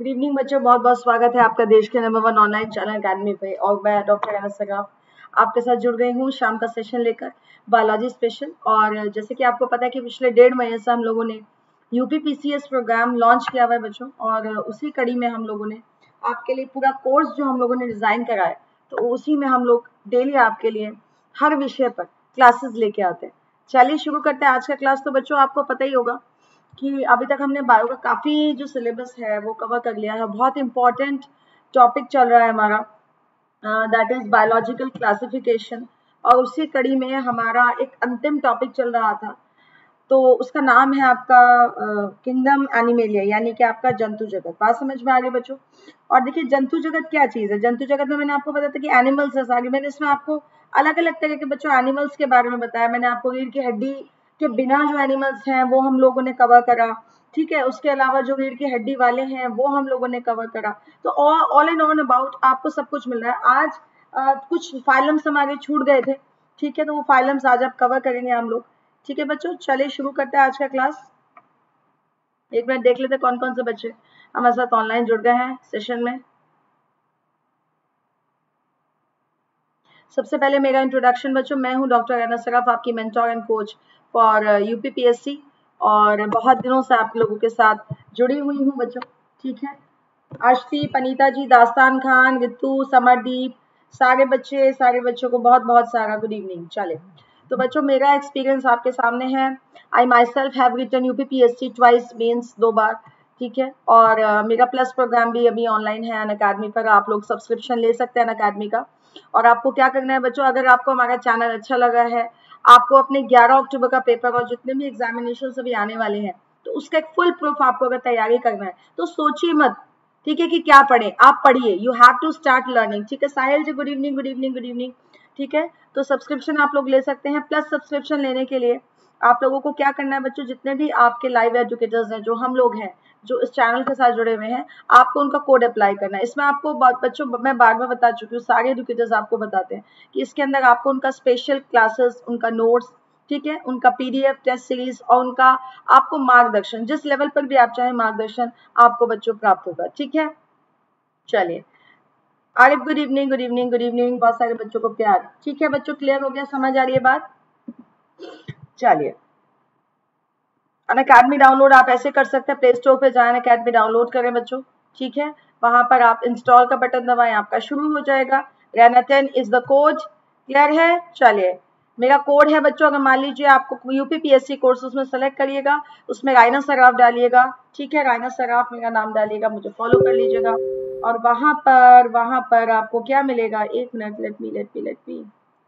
Good evening बच्चों, बहुत बहुत स्वागत है आपका देश के नंबर 1 ऑनलाइन चैनल अकेडमी पे। और मैं डॉक्टर अनस सगाफ आपके साथ जुड़ गई हूँ शाम का सेशन लेकर बायोलॉजी स्पेशल। और जैसे कि आपको पता है कि पिछले 1.5 महीने से हम लोगों ने यूपीपीसीएस प्रोग्राम लॉन्च किया हुआ है बच्चों, और उसी कड़ी में हम लोगों ने आपके लिए पूरा कोर्स जो हम लोगों ने डिज़ाइन करा है, तो उसी में हम लोग डेली आपके लिए हर विषय पर क्लासेस लेके आते हैं। चलिए शुरू करते हैं आज का क्लास। तो बच्चों आपको पता ही होगा कि अभी तक हमने बायो का काफ़ी जो सिलेबस है वो कवर कर लिया है। बहुत इंपॉर्टेंट टॉपिक चल रहा है हमारा, दैट इज बायोलॉजिकल क्लासिफिकेशन। और उसी कड़ी में हमारा एक अंतिम टॉपिक चल रहा था, तो उसका नाम है आपका किंगडम एनिमेलिया, यानी कि आपका जंतु जगत। बात समझ में आ गई बच्चों? और देखिए जंतु जगत क्या चीज़ है। जंतु जगत में मैंने आपको बताया था कि एनिमल्स है सारे। मैंने इसमें आपको अलग अलग तरह के बच्चों एनिमल्स के बारे में बताया। मैंने आपको रीढ़ की हड्डी के बिना जो एनिमल्स हैं वो हम लोगों ने कवर करा, ठीक है। उसके अलावा जो रीढ़ की हड्डी वाले हैं वो हम लोगों ने कवर करा। तो ऑल एंड ऑल अबाउट आपको सब कुछ मिल रहा है। आज कुछ फाइलम्स हमारे छूट गए थे, ठीक है, तो वो फाइलम्स आज आप कवर करेंगे हम लोग। ठीक है बच्चों, चलिए शुरू करते हैं आज का क्लास। एक मिनट देख लेते हैं कौन कौन से बच्चे हमारे साथ ऑनलाइन जुड़ गए हैं सेशन में। सबसे पहले मेरा इंट्रोडक्शन बच्चों, मैं हूं डॉक्टर अनस सगाफ, आपकी mentor and coach for UPPSC, और बहुत दिनों से आप लोगों के साथ जुड़ी हुई हूं बच्चों, ठीक है। अर्शदीप, अनीता जी, दास्तान खान, रितु, समरदीप, सारे बच्चों को बहुत बहुत सारा गुड इवनिंग। चले तो बच्चों मेरा एक्सपीरियंस आपके सामने है। I myself have written UPPSC twice, means 2 बार, ठीक है। और मेरा प्लस प्रोग्राम भी अभी ऑनलाइन है अनअकैडमी पर। आप लोग सब्सक्रिप्शन ले सकते हैं अनअकैडमी का। और आपको क्या करना है बच्चों, अगर आपको हमारा चैनल अच्छा लगा है, आपको अपने 11 अक्टूबर का पेपर और जितने भी एग्जामिनेशन अभी आने वाले हैं, तो उसका एक फुल प्रूफ आपको अगर तैयारी करना है तो सोचिए मत, ठीक है, कि क्या पढ़े। आप पढ़िए, you have to start learning, ठीक है। Sahil ji good evening, good evening, good evening, ठीक है। तो सब्सक्रिप्शन आप लोग ले सकते हैं। प्लस सब्सक्रिप्शन लेने के लिए आप लोगों को क्या करना है बच्चों, जितने भी आपके लाइव एजुकेटर्स हैं, जो हम लोग हैं, जो इस चैनल के साथ जुड़े हुए हैं, आपको उनका कोड अप्लाई करना है। इसमें आपको बच्चों मैं बार बार बता चुकी हूँ, सारे एजुकेटर्स आपको बताते हैं कि इसके अंदर आपको उनका स्पेशल क्लासेस, उनका नोट्स, ठीक है, उनका पीडीएफ टेस्ट सीरीज और उनका आपको मार्गदर्शन, जिस लेवल पर भी आप चाहे मार्गदर्शन आपको बच्चों प्राप्त होगा, ठीक है। चलिए Arif good evening, good evening, good evening, बहुत सारे बच्चों को प्यार, ठीक है बच्चों, क्लियर हो गया, समझ आ रही है बात? चलिए अनअकैडमी डाउनलोड आप ऐसे कर सकते हैं, प्ले स्टोर पे जाएं, अनअकैडमी डाउनलोड करें बच्चों, ठीक है। वहां पर आप इंस्टॉल का बटन दबाएं, आपका शुरू हो जाएगा। Raina 10 is the code, clear है? चलिए मेरा कोड है बच्चों, अगर मान लीजिए आपको यूपीपीएससी कोर्स उसमें सेलेक्ट करिएगा, उसमें राइना सराफ डालिएगा, ठीक है, राइना सराफ मेरा नाम डालिएगा, मुझे फॉलो कर लीजिएगा। और वहां पर आपको क्या मिलेगा, एक minute, let me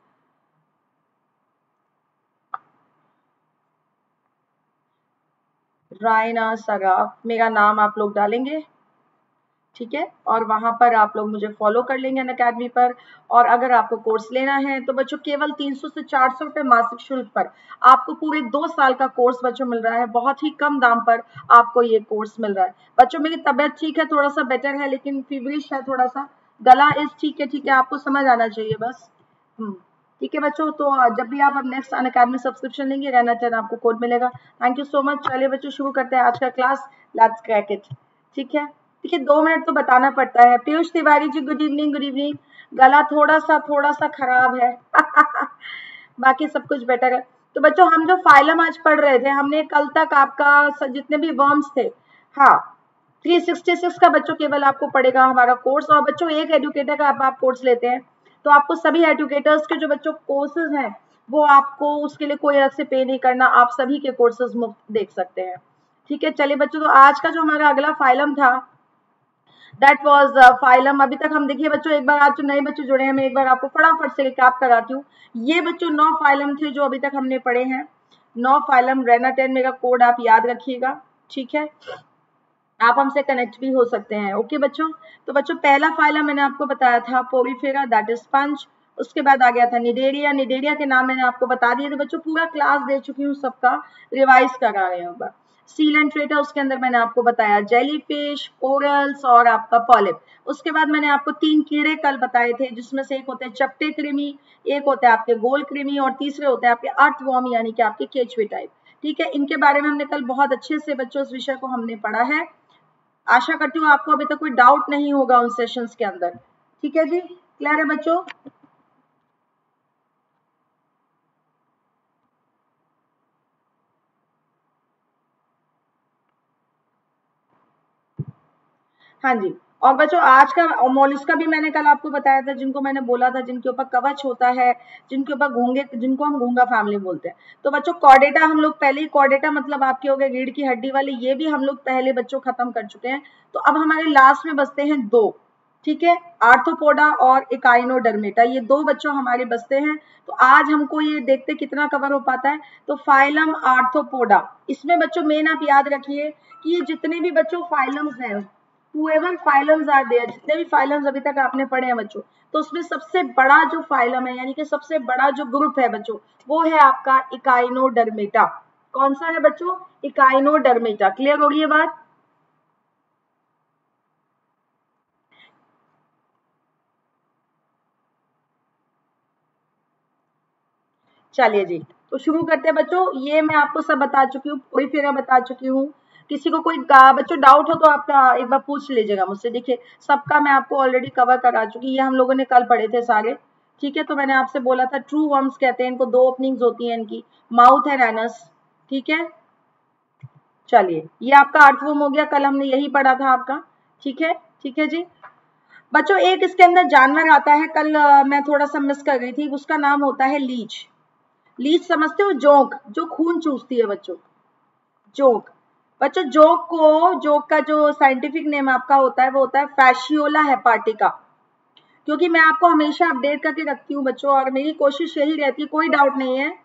Raina Saraf मेरा नाम आप लोग डालेंगे, ठीक है। और वहां पर आप लोग मुझे फॉलो कर लेंगे अनअकैडमी पर। और अगर आपको कोर्स लेना है तो बच्चों केवल 300 से 400 रुपए मासिक शुल्क पर आपको पूरे 2 साल का कोर्स बच्चों मिल रहा है। बहुत ही कम दाम पर आपको ये कोर्स मिल रहा है बच्चों। मेरी तबियत ठीक है, थोड़ा सा बेटर है, लेकिन फीवरिश है थोड़ा सा, गला इस ठीक है, आपको समझ आना चाहिए बस। ठीक है बच्चों, तो जब भी आप अब नेक्स्ट अनअकैडमी सब्सक्रिप्शन लेंगे, रहना 10 आपको कोड मिलेगा। Thank you so much. चलिए बच्चों शुरू करते हैं आज का क्लास, लेट्स क्रैक इट, ठीक है। देखिए 2 मिनट तो बताना पड़ता है। Piyush Tiwari ji good evening, good evening, गला थोड़ा सा खराब है बाकी सब कुछ बेटर है। तो बच्चों हम जो फाइलम आज पढ़ रहे थे, हमने कल तक आपका जितने भी वर्म्स थे, हाँ 366 का बच्चों केवल आपको पड़ेगा हमारा कोर्स। और बच्चों एक एजुकेटर का आप कोर्स लेते हैं तो आपको सभी एजुकेटर्स के जो बच्चों कोर्सेज हैं वो आपको उसके लिए कोई अलग से पे नहीं करना, आप सभी के कोर्सेज मुफ्त देख सकते हैं, ठीक है। चलिए बच्चों, तो आज का जो हमारा अगला फाइलम था दैट वाज फाइलम। अभी तक हम देखिए बच्चों, एक बार आज जो नए बच्चे जुड़े हैं, मैं एक बार आपको फटाफट से रिकैप कराती हूँ। ये बच्चों 9 फाइलम थे जो अभी तक हमने पढ़े हैं, 9 फाइलम। रेना 10 मेरा कोड आप याद रखिएगा, ठीक है। आप हमसे कनेक्ट भी हो सकते हैं, ओके बच्चों। तो बच्चों पहला फाइलम मैंने आपको बताया था पोरीफेरा, दैट इज स्पंज। उसके बाद आ गया था निडेरिया, निडेरिया के नाम मैंने आपको बता दिए थे बच्चों, पूरा क्लास दे चुकी हूँ, सबका रिवाइज करा रहे हैं। सीलेंट्रेटा, उसके अंदर मैंने आपको बताया जेलीफिश, कोरल्स और आपका पॉलिप। उसके बाद मैंने आपको 3 कीड़े कल बताए थे, जिसमें से एक होते हैं चपटे कृमि, एक होते हैं आपके गोल कृमि, और तीसरे होते हैं आपके अर्थवॉर्म यानी कि आपके केचुए टाइप, ठीक है। इनके बारे में हमने कल बहुत अच्छे से बच्चों इस विषय को हमने पढ़ा है। आशा करती हूँ आपको अभी तक कोई डाउट नहीं होगा उन सेशंस के अंदर। ठीक है जी, क्लियर है बच्चों? हाँ जी। और बच्चों आज का मोलस्का भी मैंने कल आपको बताया था, जिनको मैंने बोला था जिनके ऊपर कवच होता है, जिनके ऊपर घोंगे, जिनको हम घोंगा फैमिली बोलते हैं। तो बच्चों कॉर्डेटा हम लोग पहले ही, कॉर्डेटा मतलब आपके हो गए रीढ़ की हड्डी वाले, ये भी हम लोग पहले बच्चों खत्म कर चुके हैं। तो अब हमारे लास्ट में बचते हैं दो, ठीक है, आर्थ्रोपोडा और इकाइनोडर्मेटा, ये दो बच्चों हमारे बचते हैं। तो आज हमको ये देखते कितना कवर हो पाता है। तो फाइलम आर्थ्रोपोडा, इसमें बच्चों मेन आप याद रखिए कि ये जितने भी बच्चों फाइलम्स हैं, whoever फाइलम्स आर देयर, जितने भी फाइलम्स अभी तक आपने पढ़े हैं बच्चों, तो उसमें सबसे बड़ा जो फाइलम है, यानी कि सबसे बड़ा जो ग्रुप है बच्चों, वो है आपका इकाइनोडर्मेटा। कौन सा है बच्चों? इकाइनोडर्मेटा। क्लियर हो गई ये बात? चलिए जी, तो शुरू करते हैं बच्चों। ये मैं आपको सब बता चुकी हूँ, पूरी फिगर बता चुकी हूँ। किसी को कोई बच्चों डाउट हो तो आप एक बार पूछ लीजिएगा मुझसे। देखिए सबका मैं आपको ऑलरेडी कवर करा चुकी, ये हम लोगों ने कल पढ़े थे सारे। ठीक है, तो मैंने आपसे बोला था ट्रू वर्म्स कहते हैं इनको, दो ओपनिंग्स होती हैं इनकी, माउथ एंड एनस। ठीक है, चलिए ये आपका अर्थवर्म हो गया, कल हमने यही पढ़ा था आपका। ठीक है, ठीक है जी बच्चों। एक इसके अंदर जानवर आता है, कल मैं थोड़ा सा मिस कर गई थी, उसका नाम होता है लीच। लीच समझते हो? जोंक, जो खून चूसती है बच्चों, जोंक। बच्चों जोंक का जो साइंटिफिक नेम आपका होता है वो होता है फैशियोला हेपाटिका। क्योंकि मैं आपको हमेशा अपडेट करके रखती हूँ बच्चों, और मेरी कोशिश यही रहती है, कोई डाउट नहीं है।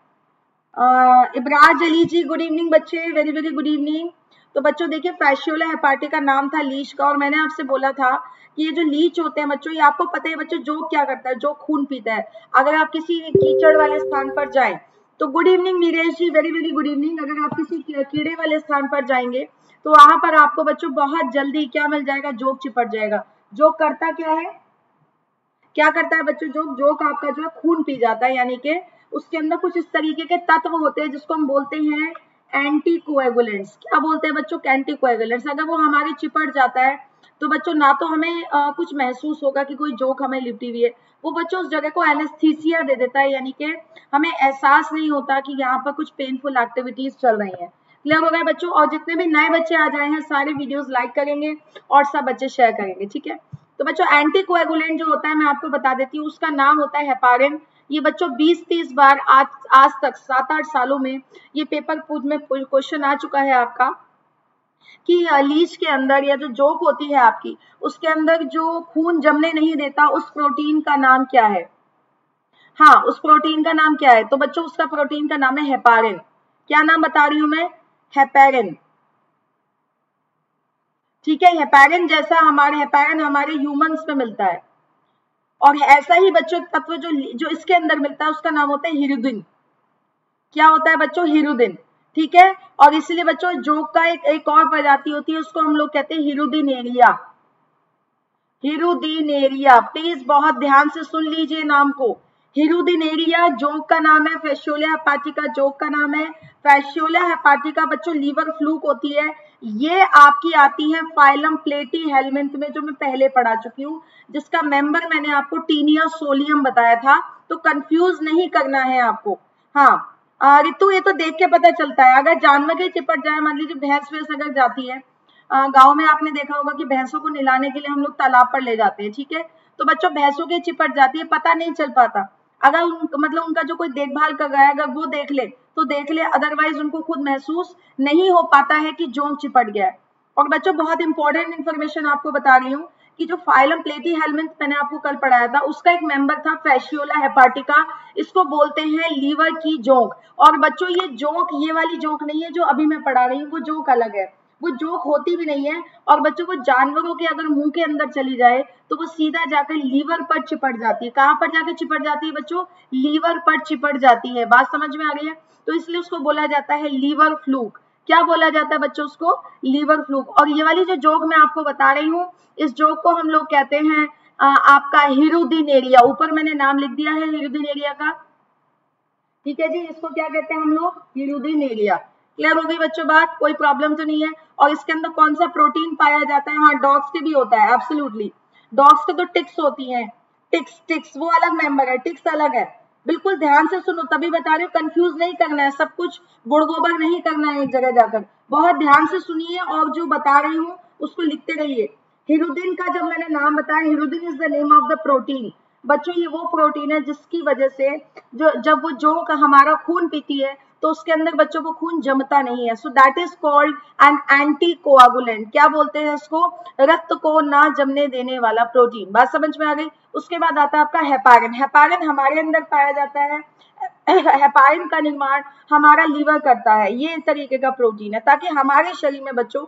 इब्राज अली जी गुड इवनिंग बच्चे, वेरी वेरी गुड इवनिंग। तो बच्चों देखिए फैशियोला हेपाटिका नाम था लीच का, और मैंने आपसे बोला था कि ये जो लीच होते हैं बच्चों, ये आपको पता है बच्चों जो क्या करता है, जो खून पीता है। अगर आप किसी कीचड़ वाले स्थान पर जाएं, तो good evening Neeraj ji, very very good evening. अगर आप किसी कीड़े वाले स्थान पर जाएंगे तो वहां पर आपको बच्चों बहुत जल्दी क्या मिल जाएगा? जोक चिपट जाएगा। जोक करता क्या है, क्या करता है बच्चों? जोक आपका जो है खून पी जाता है, यानी कि उसके अंदर कुछ इस तरीके के तत्व होते हैं जिसको हम बोलते हैं एंटी कोएगुलेंट्स। क्या बोलते हैं बच्चों? Anti coagulants. अगर वो हमारे चिपट जाता है तो बच्चों ना तो हमें कुछ महसूस होगा कि कोई जोक हमें लिपटी हुई है, वो बच्चों उस जगह को एनेस्थीसिया दे देता है, यानी कि हमें एहसास नहीं होता कि यहाँ पर कुछ पेनफुल एक्टिविटीज चल रही हैं। क्लियर हो गया बच्चों? और जितने भी नए बच्चे आ जाए हैं सारे वीडियोस लाइक करेंगे और सब बच्चे शेयर करेंगे। ठीक है, तो बच्चों एंटी कोएगुलेंट जो होता है मैं आपको बता देती हूँ, उसका नाम होता है हेपारिन। ये बच्चों 20-30 बार आज तक 7-8 सालों में ये पेपर पूछ में क्वेश्चन आ चुका है आपका, कि लीच के अंदर या जो जोक होती है आपकी, उसके अंदर जो खून जमने नहीं देता उस प्रोटीन का नाम क्या है? हाँ, उस प्रोटीन का नाम क्या है? तो बच्चों उसका प्रोटीन का नाम है हेपारिन। क्या नाम बता रही हूं मैं? हेपेरिन। ठीक है, हेपेरिन जैसा हेपेरिन हमारे ह्यूमंस में मिलता है, और ऐसा ही बच्चों तत्व जो इसके अंदर मिलता है उसका नाम होता है हिरुदिन। क्या होता है बच्चों? हिरुदिन। ठीक है, और इसलिए बच्चों जोक का एक और प्रजाति होती है, उसको हम लोग कहते हैं हिरुदिनेरिया। हिरुदिनेरिया, प्लीज बहुत ध्यान से सुन लीजिए नाम को। हिरुदिनेरिया जोक का नाम है, फैशियोला हेपाटिका जोक का नाम है। फैशियोला हेपाटिका बच्चों लीवर फ्लूक होती है, ये आपकी आती है फाइलम प्लेटी हेलमिंथ में, जो मैं पहले पढ़ा चुकी हूँ, जिसका मेंबर मैंने आपको टीनिया सोलियम बताया था। तो कंफ्यूज नहीं करना है आपको। हाँ रितु, ये तो देख के पता चलता है, अगर जानवर के चिपट जाए, मान लीजिए भैंस वैंस अगर जाती है, गांव में आपने देखा होगा कि भैंसों को नहलाने के लिए हम लोग तालाब पर ले जाते हैं। ठीक है, तो बच्चों भैंसों की चिपट जाती है, पता नहीं चल पाता। अगर मतलब उनका जो कोई देखभाल कर रहा है अगर वो देख ले तो देख ले, अदरवाइज उनको खुद महसूस नहीं हो पाता है कि जोंक चिपट गया है। और बच्चों बहुत इंपॉर्टेंट इन्फॉर्मेशन आपको बता रही हूँ कि जो फाइलम प्लेटी हेलमिंथ मैंने आपको कल पढ़ाया था, उसका एक मेंबर था फैशियोला हेपाटिका, इसको बोलते हैं लीवर की जोंक। और बच्चों ये जोंक ये वाली जोंक नहीं है जो अभी मैं पढ़ा रही हूँ, वो जोंक अलग है, वो जोक होती भी नहीं है। और बच्चों को जानवरों के अगर मुंह के अंदर चली जाए तो वो सीधा जाकर लीवर पर चिपट जाती है। कहाँ पर जाकर चिपट जाती है बच्चों? लीवर पर चिपट जाती है। बात समझ में आ रही है? तो इसलिए उसको बोला जाता है लीवर फ्लूक। क्या बोला जाता है बच्चों? उसको लीवर फ्लूक। और ये वाली जो जोक मैं आपको बता रही हूँ, इस जोक को हम लोग कहते हैं आपका हिरुदिनेरिया। ऊपर मैंने नाम लिख दिया है हिरुदिनेरिया का। ठीक है जी, इसको क्या कहते हैं हम लोग? हिरुदिनेरिया। क्लियर हो गई बच्चों बात? कोई प्रॉब्लम तो नहीं है? और इसके अंदर कौन सा प्रोटीन पाया जाता है? हाँ, डॉग्स के भी होता है, एब्सोल्युटली। डॉग्स के तो टिक्स होती हैं, टिक्स वो अलग मेंबर है, टिक्स अलग है। बिल्कुल ध्यान से सुनो, तभी बता रही हूँ, कंफ्यूज नहीं करना है, सब कुछ गुड़ गोबर नहीं करना है एक जगह जाकर। बहुत ध्यान से सुनिए और जो बता रही हूँ उसको लिखते रहिए। हिरुदिन का जब मैंने नाम बताया, hirudin is the name of the protein. बच्चों ये वो प्रोटीन है जिसकी वजह से जब वो जोंक हमारा खून पीती है तो उसके अंदर बच्चों को खून जमता नहीं है। So that is called an anti coagulant. क्या बोलते हैं इसको? रक्त को ना जमने देने वाला प्रोटीन। बात समझ में आ गई? उसके बाद आता है आपका हेपारिन। हेपारिन हमारे अंदर पाया जाता है। हेपारिन का निर्माण हमारा लीवर करता है। ये इस तरीके का प्रोटीन है ताकि हमारे शरीर में बच्चों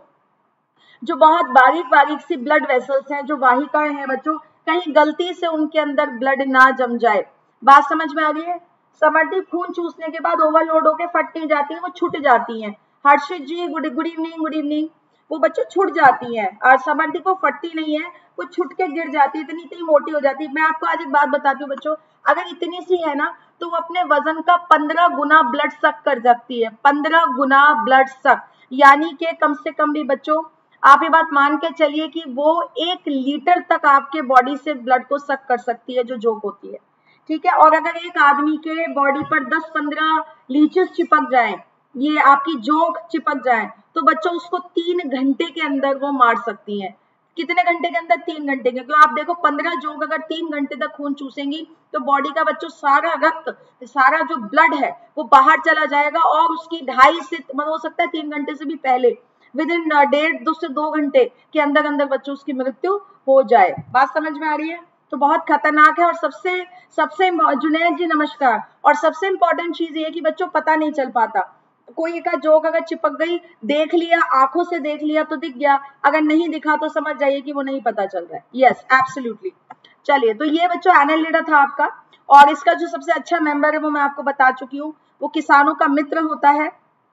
जो बहुत बारीक बारीक सी ब्लड वेसल्स हैं, जो वाहिकाएं हैं बच्चों, कहीं गलती से उनके अंदर ब्लड ना जम जाए। बात समझ में आ रही है? समर्थी खून चूसने के बाद ओवरलोड होकर फट नहीं जाती है, वो छूट जाती हैं। Harshit ji good evening, good evening. वो बच्चों छूट जाती है और समर्थी को फटती नहीं है, वो छुट के गिर जाती है, इतनी इतनी मोटी हो जाती है। मैं आपको आज एक बात बताती हूँ बच्चों, अगर इतनी सी है ना तो वो अपने वजन का 15 गुना ब्लड सक कर सकती है। 15 गुना ब्लड सक, यानी कि कम से कम भी बच्चों आप ये बात मान के चलिए कि वो 1 लीटर तक आपके बॉडी से ब्लड को सक कर सकती है, जो जोक होती है। ठीक है? और अगर एक आदमी के बॉडी पर 10-15 लीचेस चिपक जाए, ये आपकी जोक चिपक जाए, तो बच्चों उसको 3 घंटे के अंदर वो मार सकती है। कितने घंटे के अंदर? 3 घंटे के। तो आप देखो 15 जोक अगर 3 घंटे तक खून चूसेंगी तो बॉडी का बच्चों सारा रक्त, सारा जो ब्लड है वो बाहर चला जाएगा और उसकी 2.5 से हो सकता है 3 घंटे से भी पहले, विद इन 1.5 से 2 घंटे के अंदर अंदर बच्चों उसकी मृत्यु हो जाए। बात समझ में आ रही है? तो बहुत खतरनाक है। और सबसे सबसे जुनैद जी नमस्कार। और सबसे इंपॉर्टेंट चीज ये है कि बच्चों पता नहीं चल पाता, कोई का जोक अगर चिपक गई, देख लिया, आंखों से देख लिया तो दिख गया, अगर नहीं दिखा तो समझ जाइए कि वो नहीं पता चल रहा है। Yes, absolutely. चलिए, तो ये बच्चों एनालिडा था आपका। और इसका जो सबसे अच्छा मेंबर है वो मैं आपको बता चुकी हूँ, वो किसानों का मित्र होता है।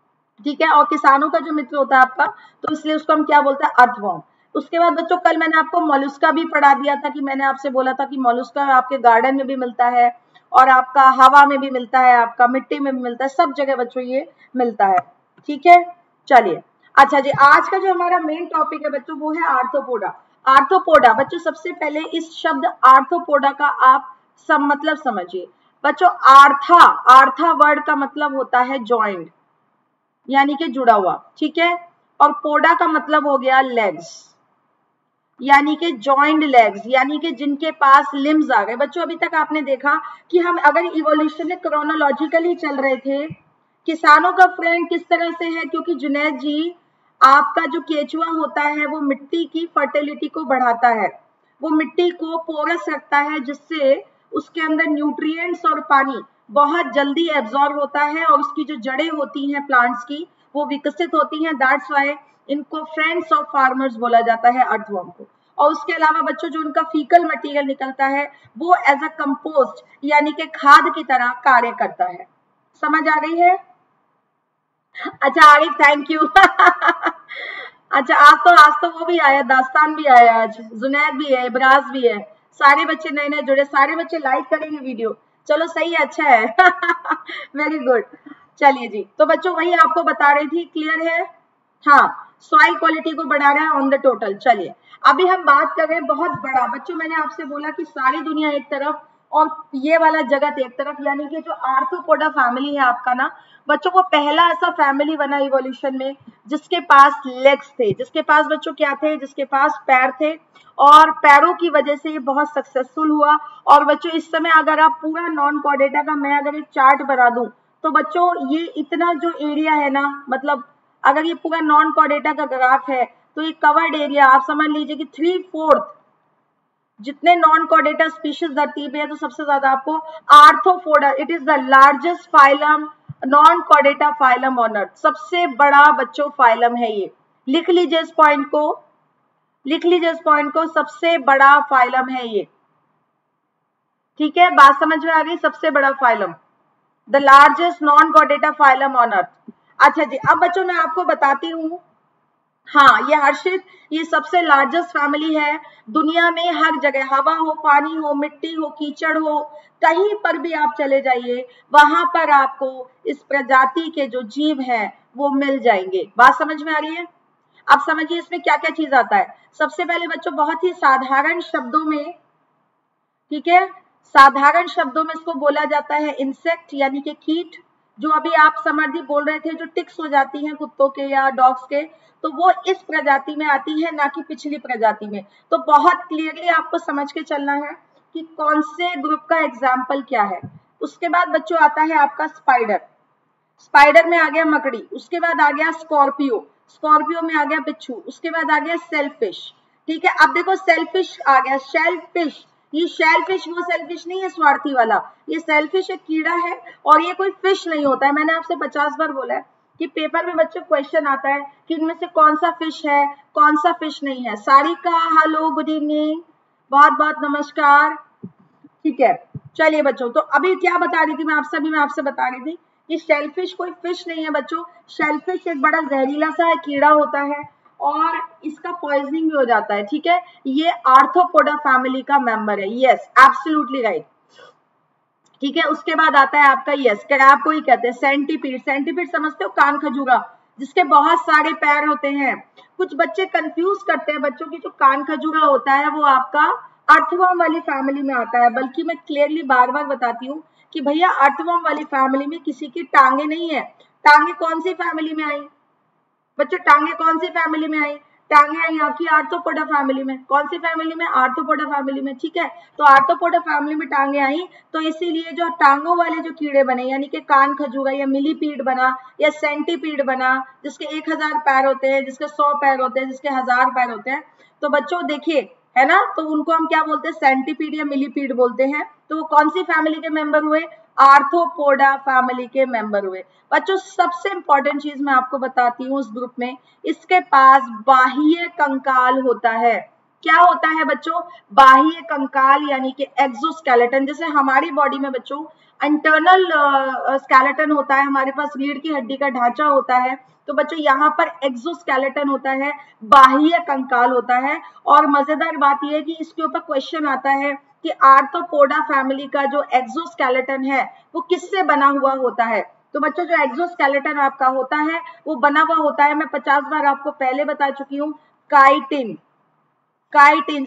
ठीक है? और किसानों का जो मित्र होता है आपका, तो इसलिए उसको हम क्या बोलते हैं? अर्थवर्म। उसके बाद बच्चों कल मैंने आपको मोलस्का भी पढ़ा दिया था, कि मैंने आपसे बोला था कि मोलस्का आपके गार्डन में भी मिलता है और आपका हवा में भी मिलता है, आपका मिट्टी में भी मिलता है, सब जगह बच्चों ये मिलता है। ठीक है? चलिए, अच्छा जी, आज का जो हमारा मेन टॉपिक है बच्चों वो है आर्थ्रोपोडा। आर्थ्रोपोडा बच्चों, सबसे पहले इस शब्द आर्थ्रोपोडा का आप सब मतलब समझिए बच्चों। आर्था वर्ड का मतलब होता है जॉइंट, यानी कि जुड़ा हुआ। ठीक है? और पोडा का मतलब हो गया लेग्स, यानी कि जॉइंट लेग्स, यानी कि जिनके पास लिम्स आ गए। बच्चों अभी तक आपने देखा कि हम अगर इवोल्यूशन क्रोनोलॉजिकली चल रहे थे, किसानों का फ्रेंड किस तरह से है, क्योंकि जुनैद जी आपका जो केचुआ होता है वो मिट्टी की फर्टिलिटी को बढ़ाता है, वो मिट्टी को पोरस रखता है, जिससे उसके अंदर न्यूट्रिएंट्स और पानी बहुत जल्दी एब्जॉर्ब होता है और उसकी जो जड़ें होती हैं प्लांट्स की वो विकसित होती हैं। दैट्स व्हाई इनको फ्रेंड्स ऑफ फार्मर्स बोला जाता है, अर्थवर्म को। और उसके अलावा बच्चों जो उनका फीकल मटेरियल निकलता है वो एज अ कंपोस्ट, यानी कि खाद की तरह कार्य करता है। समझ आ गई है? अच्छा आरिफ, थैंक यू। अच्छा, आज तो वो भी आया, दास्तान भी आया, आज जुनैद भी है, इब्राज भी है, सारे बच्चे नए नए जुड़े, सारे बच्चे लाइक करेंगे वीडियो। चलो सही है, अच्छा है। Very good. चलिए जी, तो बच्चों वही आपको बता रही थी, क्लियर है? हाँ, सॉइल क्वालिटी को बढ़ा रहा है ऑन द टोटल। चलिए, अभी हम बात कर रहे हैं बहुत बड़ा। बच्चों मैंने आपसे बोला कि सारी दुनिया एक तरफ और ये वाला जगत एक तरफ, यानी कि जो आर्थ्रोपोडा फैमिली है आपका ना बच्चों, वो पहला ऐसा फैमिली बना इवोल्यूशन में जिसके पास लेग्स थे, जिसके पास बच्चों क्या थे? जिसके पास पैर थे, और पैरों की वजह से ये बहुत सक्सेसफुल हुआ। और बच्चों इस समय अगर आप पूरा नॉन कॉर्डेटा का मैं अगर एक चार्ट बना दूं तो बच्चों ये इतना जो एरिया है ना, मतलब अगर ये पूरा नॉन कॉर्डेटा का ग्राफ है तो ये कवर्ड एरिया आप समझ लीजिए कि 3/4 जितने नॉन कॉर्डेटा स्पीशीज धरती पे है, तो सबसे ज्यादा आपको arthropoda, it is the largest phylum, non chordata phylum on earth, सबसे बड़ा बच्चों फाइलम है ये। लिख लीजिए इस पॉइंट को, लिख लीजिए इस पॉइंट को, सबसे बड़ा फाइलम है ये। ठीक है? बात समझ में आ गई? सबसे बड़ा phylum, the largest non chordata phylum on earth. अच्छा जी, अब बच्चों मैं आपको बताती हूँ, हाँ ये हर्षित, ये सबसे लार्जेस्ट फैमिली है दुनिया में। हर जगह हवा हो, पानी हो, मिट्टी हो, कीचड़ हो, कहीं पर भी आप चले जाइए, वहां पर आपको इस प्रजाति के जो जीव हैं वो मिल जाएंगे। बात समझ में आ रही है? अब समझिए इसमें क्या क्या चीज आता है। सबसे पहले बच्चों बहुत ही साधारण शब्दों में, ठीक है, साधारण शब्दों में इसको बोला जाता है इंसेक्ट यानी कि कीट। जो अभी आप समर्दी बोल रहे थे जो टिक्स हो जाती हैं कुत्तों के या डॉग्स के, तो वो इस प्रजाति में आती है, ना कि पिछली प्रजाति में। तो बहुत क्लियरली आपको समझ के चलना है कि कौन से ग्रुप का एग्जाम्पल क्या है। उसके बाद बच्चों आता है आपका स्पाइडर। स्पाइडर में आ गया मकड़ी, उसके बाद आ गया स्कॉर्पियो, स्कॉर्पियो में आ गया बिच्छू, उसके बाद आ गया सेलफिश। ठीक है, अब देखो सेलफिश आ गया, शेलफिश। ये शेलफिश वो सेलफिश नहीं है स्वार्थी वाला, ये सेलफिश एक कीड़ा है और ये कोई फिश नहीं होता है। मैंने आपसे 50 बार बोला है कि पेपर में बच्चों क्वेश्चन आता है कि इनमें से कौन सा फिश है, कौन सा फिश नहीं है। सारिका हेलो, गुड इवनिंग, बहुत बहुत नमस्कार। ठीक है, चलिए बच्चों, तो अभी क्या बता रही थी मैं आपसे बता रही थी कि शेलफिश कोई फिश नहीं है बच्चों। शेलफिश एक बड़ा जहरीला सा कीड़ा होता है और इसका पॉइजनिंग भी हो जाता है। ठीक है, ये आर्थ्रोपोडा फैमिली का मेंबर है। Yes, absolutely right. ठीक है, उसके बाद आता है आपका, यस, क्रैब को ही कहते हैं सेंटीपीड। सेंटीपीड समझते हो, कान खजूरा, जिसके बहुत सारे पैर होते हैं। कुछ बच्चे कंफ्यूज करते हैं बच्चों की, जो कान खजूरा होता है वो आपका अर्थवर्म वाली फैमिली में आता है। बल्कि मैं क्लियरली बार बार बताती हूँ कि भैया अर्थवर्म वाली फैमिली में किसी की टांगे नहीं है। टांगे कौन सी फैमिली में आई बच्चों? टांगे कौन सी फैमिली में आई? टांगे आई आपकी आर्थ्रोपोडा फैमिली में। कौन सी फैमिली में? आर्थ्रोपोडा फैमिली में। ठीक है, तो आर्थ्रोपोडा फैमिली में टांगे आई, तो इसीलिए जो टांगों वाले जो कीड़े बने यानी कि कान खजूरा या मिलीपीड बना या सेंटीपीड बना, जिसके 1000 पैर होते हैं, जिसके 100 पैर होते हैं, जिसके 1000 पैर होते हैं, तो बच्चों देखिए, है ना, तो उनको हम क्या बोलते हैं? सेंटीपीड या मिलीपीड बोलते हैं। तो वो कौन सी फैमिली के मेंबर हुए? आर्थ्रोपोडा फैमिली के मेंबर हुए। बच्चों सबसे इंपॉर्टेंट चीज मैं आपको बताती हूँ उस ग्रुप में, इसके पास बाह्य कंकाल होता है। क्या होता है बच्चों? बाह्य कंकाल यानी कि एक्सोस्केलेटन। जैसे हमारी बॉडी में बच्चों इंटरनल स्केलेटन होता है, हमारे पास रीढ़ की हड्डी का ढांचा होता है, तो बच्चों यहाँ पर एक्सोस्केलेटन होता है, बाह्य कंकाल होता है। और मजेदार बात यह है कि इसके ऊपर क्वेश्चन आता है कि आर्थ्रोपोडा फैमिली का जो एक्सोस्केलेटन है वो किससे बना हुआ होता है। तो बच्चों जो एक्सोस्केलेटन आपका होता है वो बना हुआ होता है, मैं 50 बार आपको पहले बता चुकी हूँ, काइटिन। Chitin,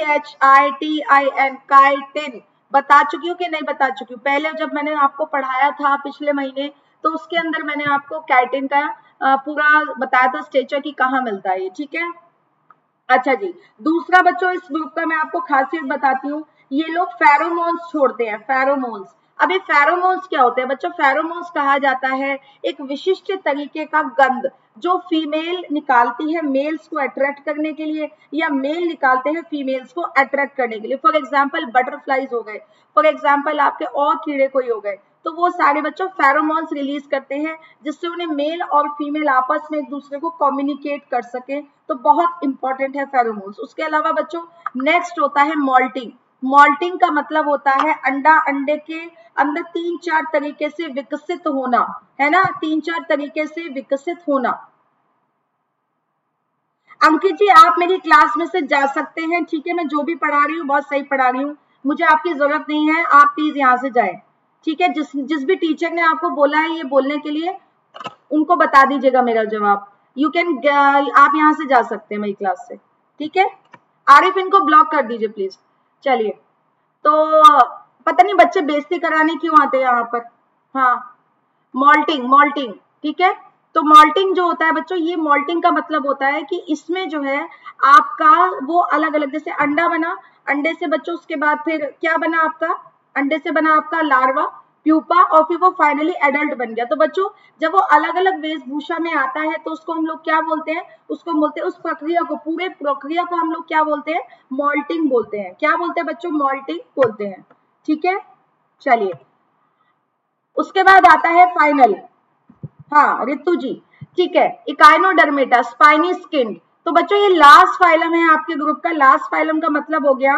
CHITIN, chitin. बता चुकी हूँ कि नहीं बता चुकी हूँ? पहले जब मैंने आपको पढ़ाया था पिछले महीने, तो उसके अंदर मैंने आपको काइटिन का पूरा बताया था स्ट्रक्चर की कहाँ मिलता है ये। ठीक है, अच्छा जी। दूसरा बच्चों इस ग्रुप का मैं आपको खासियत बताती हूँ, ये लोग फेरोमोन्स छोड़ते हैं। फेरोमोन्स, अब ये फेरोमोन्स क्या होते हैं बच्चों? फेरोमोन्स कहा जाता है एक विशिष्ट तरीके का गंध जो फीमेल निकालती है मेल्स को अट्रैक्ट करने के लिए, या मेल निकालते हैं फीमेल्स को अट्रैक्ट करने के लिए। फॉर एग्जाम्पल बटरफ्लाईज हो गए, फॉर एग्जाम्पल आपके और कीड़े कोई हो गए, तो वो सारे बच्चों फेरोमोन्स रिलीज करते हैं जिससे उन्हें मेल और फीमेल आपस में एक दूसरे को कम्युनिकेट कर सके। तो बहुत इंपॉर्टेंट है फेरोमोन्स। उसके अलावा बच्चों नेक्स्ट होता है मॉल्टिंग। मॉल्टिंग का मतलब होता है अंडा, अंडे के अंदर 3-4 तरीके से विकसित होना, है ना, 3-4 तरीके से विकसित होना। अंकित जी आप मेरी क्लास में से जा सकते हैं, ठीक है, मैं जो भी पढ़ा रही हूँ बहुत सही पढ़ा रही हूँ, मुझे आपकी जरूरत नहीं है, आप प्लीज यहाँ से जाएं। ठीक है, जिस भी टीचर ने आपको बोला है ये बोलने के लिए, उनको बता दीजिएगा मेरा जवाब। यू कैन, आप यहाँ से जा सकते हैं मेरी क्लास से। ठीक है, आरिफ इनको ब्लॉक कर दीजिए प्लीज। चलिए, तो पता नहीं बच्चे बेइज्जती कराने क्यों आते हैं यहाँ पर। हाँ, मॉल्टिंग, मॉल्टिंग, ठीक है। तो मॉल्टिंग जो होता है बच्चों, ये मॉल्टिंग का मतलब होता है कि इसमें जो है आपका वो अलग अलग, जैसे अंडा बना, अंडे से बच्चों उसके बाद फिर क्या बना आपका? अंडे से बना आपका लार्वा, प्यूपा, और फिर वो फाइनली एडल्ट बन गया। तो बच्चों जब वो अलग अलग वेशभूषा में आता है तो उसको हम लोग क्या बोलते हैं? उसको बोलते हैं, उस प्रक्रिया को, पूरे प्रक्रिया को हम लोग क्या बोलते हैं? मॉल्टिंग बोलते हैं। क्या बोलते हैं बच्चों? मॉल्टिंग बोलते हैं। ठीक है, चलिए, उसके बाद आता है फाइनल, हाँ रितु जी, ठीक है, इकाइनोडर्मेटा, स्पाइनी स्किन। तो बच्चों ये लास्ट फाइलम है आपके ग्रुप का। लास्ट फाइलम का मतलब हो गया,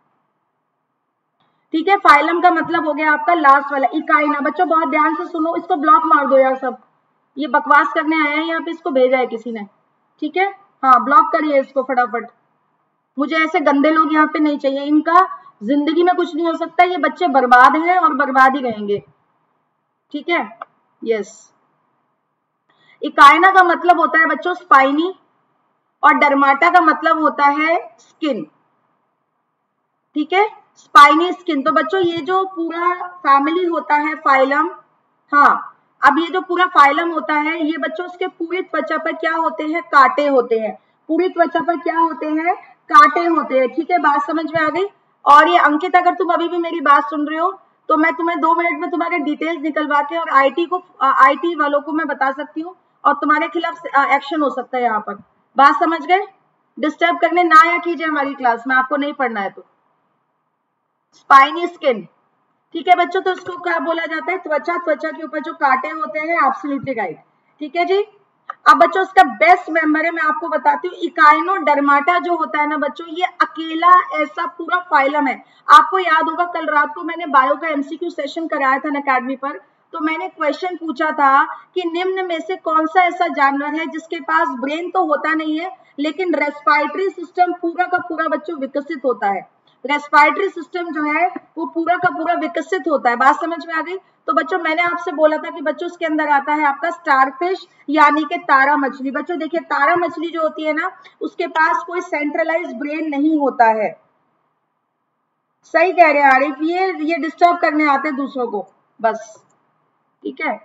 ठीक है, फाइलम का मतलब हो गया आपका लास्ट वाला इकाइना। बच्चों बहुत ध्यान से सुनो, इसको ब्लॉक मार दो यार सब, ये बकवास करने आए हैं यहाँ पे, इसको भेजा है किसी ने। ठीक है, हाँ ब्लॉक करिए इसको फटाफट, मुझे ऐसे गंदे लोग यहाँ पे नहीं चाहिए, इनका जिंदगी में कुछ नहीं हो सकता, ये बच्चे बर्बाद हैं और बर्बाद ही रहेंगे। ठीक है, यस, इकाइना का मतलब होता है बच्चों स्पाइनी, और डर्माटा का मतलब होता है स्किन, ठीक है, स्पाइनी स्किन। तो बच्चों ये जो पूरा फैमिली होता है फाइलम, हाँ, अब ये जो पूरा फाइलम होता है ये बच्चों उसके पूरी त्वचा पर क्या होते हैं, कांटे होते हैं, पूरी त्वचा पर क्या होते हैं, कांटे होते हैं, ठीक है, बात समझ में आ गई। और ये अंकित, अगर तुम अभी भी मेरी बात सुन रहे हो तो मैं तुम्हें 2 मिनट में तुम्हारे डिटेल्स निकलवा के और आईटी वालों को मैं बता सकती हूँ और तुम्हारे खिलाफ एक्शन हो सकता है यहाँ पर। बात समझ गए? डिस्टर्ब करने ना या कीजिए हमारी क्लास में, आपको नहीं पढ़ना है तो। स्पाइनी स्किन, ठीक है बच्चों, तो इसको क्या बोला जाता है, त्वचा, त्वचा के ऊपर जो कांटे होते हैं, एब्सोल्युटली राइट, ठीक है जी। अब बच्चों इसका बेस्ट मेंबर है, मैं आपको बताती हूँ, इकाइनोडर्माटा जो होता है ना बच्चों, ये अकेला ऐसा पूरा फाइलम है। आपको याद होगा कल रात को मैंने बायो का एमसीक्यू सेशन कराया था अकेडमी पर, तो मैंने क्वेश्चन पूछा था कि निम्न में से कौन सा ऐसा जानवर है जिसके पास ब्रेन तो होता नहीं है लेकिन रेस्पिरेटरी सिस्टम पूरा का पूरा बच्चों विकसित होता है। रेस्पिरेटरी सिस्टम जो है वो पूरा का पूरा विकसित होता है। बात समझ में आ गई? तो बच्चों मैंने आपसे बोला था कि बच्चों उसके अंदर आता है आपका स्टारफिश यानी कि तारा मछली। बच्चों देखिए तारा मछली जो होती है ना, उसके पास कोई सेंट्रलाइज ब्रेन नहीं होता है। सही कह रहे हैं आरिफ, ये डिस्टर्ब करने आते हैं दूसरों को बस, ठीक है।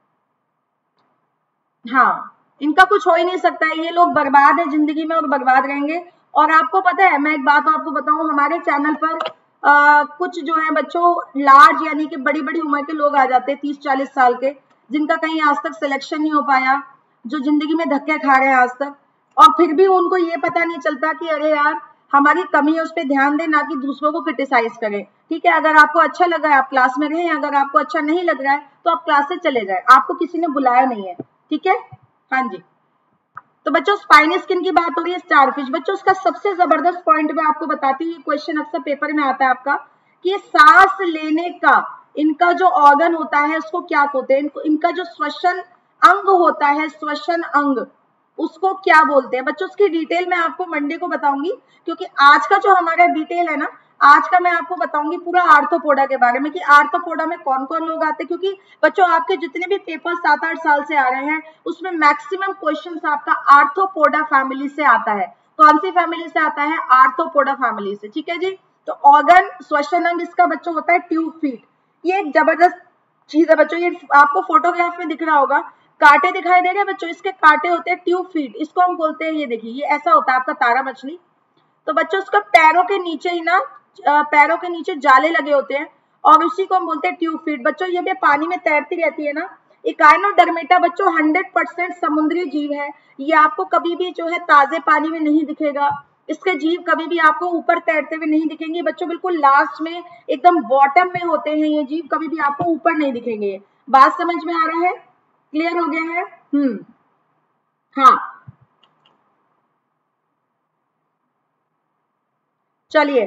हाँ, इनका कुछ हो ही नहीं सकता है, ये लोग बर्बाद है जिंदगी में और बर्बाद रहेंगे। और आपको पता है, मैं एक बात आपको बताऊं, हमारे चैनल पर कुछ जो है बच्चों लार्ज यानी कि बड़ी बड़ी उम्र के लोग आ जाते हैं, 30-40 साल के, जिनका कहीं आज तक सिलेक्शन नहीं हो पाया, जो जिंदगी में धक्के खा रहे हैं आज तक, और फिर भी उनको ये पता नहीं चलता कि अरे यार हमारी कमी है, उस पर ध्यान दें, ना कि दूसरों को क्रिटिसाइज करें। ठीक है, अगर आपको अच्छा लगा है आप क्लास में रहें, अगर आपको अच्छा नहीं लग रहा है तो आप क्लास से चले जाए, आपको किसी ने बुलाया नहीं है, ठीक है। हाँ जी, तो बच्चों स्पाइनी स्किन की बात हो रही है, स्टारफिश। बच्चों उसका सबसे जबरदस्त पॉइंट मैं आपको बताती हूँ, ये क्वेश्चन अक्सर पेपर में आता है आपका, कि सांस लेने का इनका जो ऑर्गन होता है उसको क्या कहते हैं, इनका जो श्वसन अंग होता है, श्वसन अंग, उसको क्या बोलते हैं बच्चों। उसकी डिटेल मैं आपको मंडे को बताऊंगी, क्योंकि आज का जो हमारा डिटेल है ना, आज का मैं आपको बताऊंगी पूरा आर्थ्रोपोडा के बारे में, कि आर्थ्रोपोडा में कौन कौन लोग आते हैं। क्योंकि बच्चों आपके जितने भी पेपर 7-8 साल से आ रहे हैं उसमें मैक्सिमम क्वेश्चंस आपका आर्थ्रोपोडा फैमिली से आता है। कौन सी फैमिली से आता है? आर्थ्रोपोडा फैमिली से, ठीक है जी। तो ऑर्गन श्वसन अंग इसका बच्चों होता है ट्यूब फीट। ये एक जबरदस्त चीज है बच्चों, ये आपको फोटोग्राफ में दिख रहा होगा, कांटे दिखाई दे रहे हैं बच्चों, इसके कांटे होते हैं ट्यूब फीट, इसको हम बोलते हैं, ये देखिए ये ऐसा होता है आपका तारा मछली। तो बच्चों उसका पैरों के नीचे ही ना, पैरों के नीचे जाले लगे होते हैं और उसी को हम बोलते हैं ट्यूब फीट। बच्चों ये भी पानी में तैरती रहती है ना। इकाइनोडर्मेटा बच्चों 100% समुद्री जीव है, ये आपको कभी भी जो है ताजे पानी में नहीं दिखेगा, इसके जीव कभी भी आपको ऊपर तैरते हुए नहीं दिखेंगे बच्चों, बिल्कुल लास्ट में एकदम बॉटम में होते हैं ये जीव, कभी भी आपको ऊपर नहीं दिखेंगे। बात समझ में आ रहा है? क्लियर हो गया है? हाँ, चलिए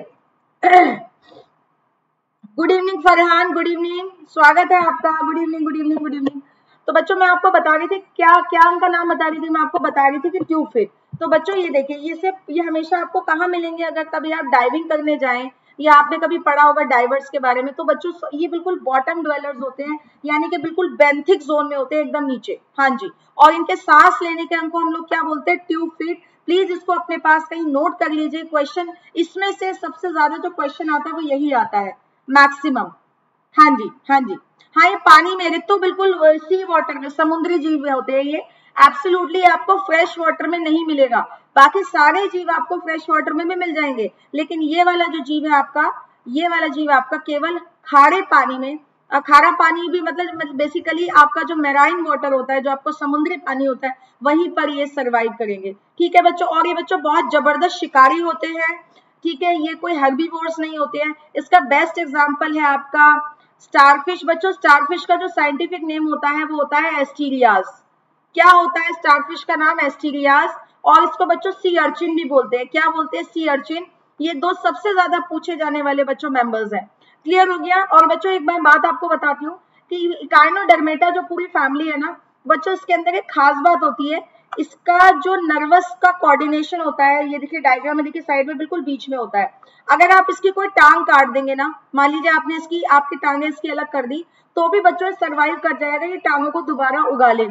good evening Farhan, good evening, स्वागत है आपका, good evening good evening good evening. तो बच्चों मैं आपको बता रही थी, क्या क्या उनका नाम बता रही थी, मैं आपको बता रही थी कि ट्यूब फिट। तो बच्चों ये देखिए, ये हमेशा आपको कहाँ मिलेंगे, अगर कभी आप डाइविंग करने जाएं या आपने कभी पढ़ा होगा डाइवर्स के बारे में, तो बच्चों ये बिल्कुल बॉटम ड्वेलर्स होते हैं, यानी कि बिल्कुल बेंथिक जोन में होते हैं, एकदम नीचे। हाँ जी, और इनके सांस लेने के अंग को हम लोग क्या बोलते हैं? Tube fit. प्लीज इसको अपने पास कहीं नोट कर लीजिए, क्वेश्चन इसमें से सबसे ज्यादा जो क्वेश्चन आता है वो यही आता है मैक्सिमम। हाँ जी, हाँ जी, हाँ, ये पानी में तो बिल्कुल सी वाटर में समुद्री जीव होते हैं ये, एब्सोल्युटली आपको फ्रेश वाटर में नहीं मिलेगा। बाकी सारे जीव आपको फ्रेश वाटर में भी मिल जाएंगे, लेकिन ये वाला जो जीव है आपका, ये वाला जीव आपका केवल खारे पानी में, खारा पानी भी मतलब बेसिकली आपका जो मेराइन वाटर होता है, जो आपको समुद्री पानी होता है, वहीं पर ये सर्वाइव करेंगे, ठीक है बच्चों। और ये बच्चों बहुत जबरदस्त शिकारी होते हैं, ठीक है, ये कोई हर्बीवोर्स नहीं होते हैं। इसका बेस्ट एग्जांपल है आपका स्टारफिश। बच्चों स्टारफिश का जो साइंटिफिक नेम होता है वो होता है एस्टीरियास। क्या होता है स्टारफिश का नाम? एस्टीरियास। और इसको बच्चों सी अर्चिन भी बोलते हैं। क्या बोलते हैं? Sea urchin. ये दो सबसे ज्यादा पूछे जाने वाले बच्चों मेंबर्स हैं। क्लियर हो गया? और बच्चों एक बात आपको बताती हूँ कि इकाइनोडर्मेटा जो पूरी फैमिली है ना बच्चों, इसके अंदर एक खास बात होती है, इसका जो नर्वस का कोऑर्डिनेशन होता है, ये देखिए डायग्राम में देखिए साइड में बिल्कुल बीच में होता है। अगर आप इसकी कोई टांग काट देंगे ना, मान लीजिए आपने आपकी टांगे इसकी अलग कर दी, तो भी बच्चों सर्वाइव कर जाएगा, ये टांगों को दोबारा उगा लेगा।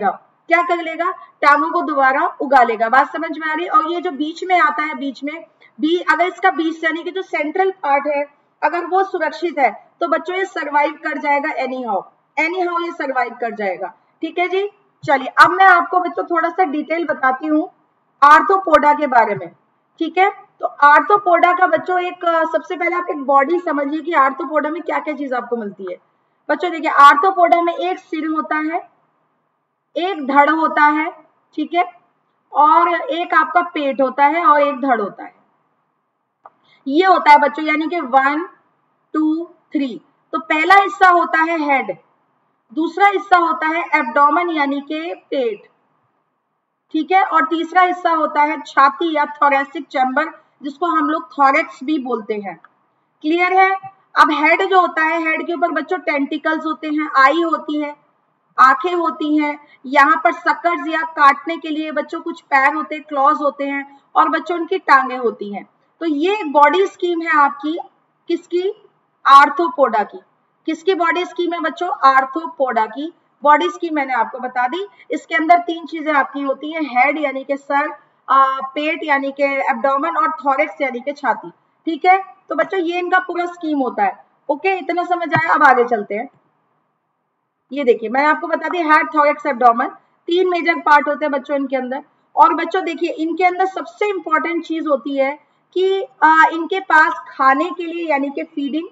क्या कर लेगा, टांगों को दोबारा उगा लेगा। बात समझ में आ रही है। और ये जो बीच में आता है, बीच में बी, अगर इसका बीच यानी कि जो सेंट्रल पार्ट है अगर वो सुरक्षित है तो बच्चों ये सर्वाइव कर जाएगा, एनी हाउ ये सर्वाइव कर जाएगा। ठीक है जी। चलिए अब मैं आपको बच्चों थोड़ा सा डिटेल बताती हूँ आर्थ्रोपोडा के बारे में। ठीक है, तो आर्थ्रोपोडा का बच्चों एक सबसे पहले आप एक बॉडी समझिए कि आर्थ्रोपोडा में क्या क्या चीज आपको मिलती है। बच्चों देखिए, आर्थ्रोपोडा में एक सिर होता है, एक धड़ होता है, ठीक है, और एक आपका पेट होता है और एक धड़ होता है। ये होता है बच्चों यानी कि 1 2 3। तो पहला हिस्सा होता है हेड, दूसरा हिस्सा होता है एब्डोमेन यानी कि पेट, ठीक है, और तीसरा हिस्सा होता है छाती या थोरेसिक चैम्बर जिसको हम लोग थोरेक्स भी बोलते हैं। क्लियर है। अब हेड जो होता है, हेड के ऊपर बच्चों टेंटिकल्स होते हैं, आई होती है, आंखें होती हैं, यहाँ पर सकर्स या काटने के लिए बच्चों कुछ पैर होते हैं, क्लॉज होते हैं, और बच्चों उनकी टांगे होती हैं। तो ये बॉडी स्कीम है आपकी किसकी, आर्थ्रोपोडा की। किसकी बॉडी स्कीम है बच्चों, आर्थ्रोपोडा की बॉडी स्कीम मैंने आपको बता दी। इसके अंदर 3 चीजें आपकी होती हैं, हेड यानी कि सर, पेट यानी कि एब्डोमेन, और थोरेक्स यानी कि छाती। ठीक है, तो बच्चों ये इनका पूरा स्कीम होता है। ओके, इतना समझ आया। अब आगे चलते हैं। ये देखिए मैंने आपको बता दी head, thorax, abdomen, 3 major part होते हैं बच्चों इनके अंदर। और बच्चों देखिए इनके अंदर सबसे इंपॉर्टेंट चीज होती है कि इनके पास खाने के लिए यानी कि फीडिंग,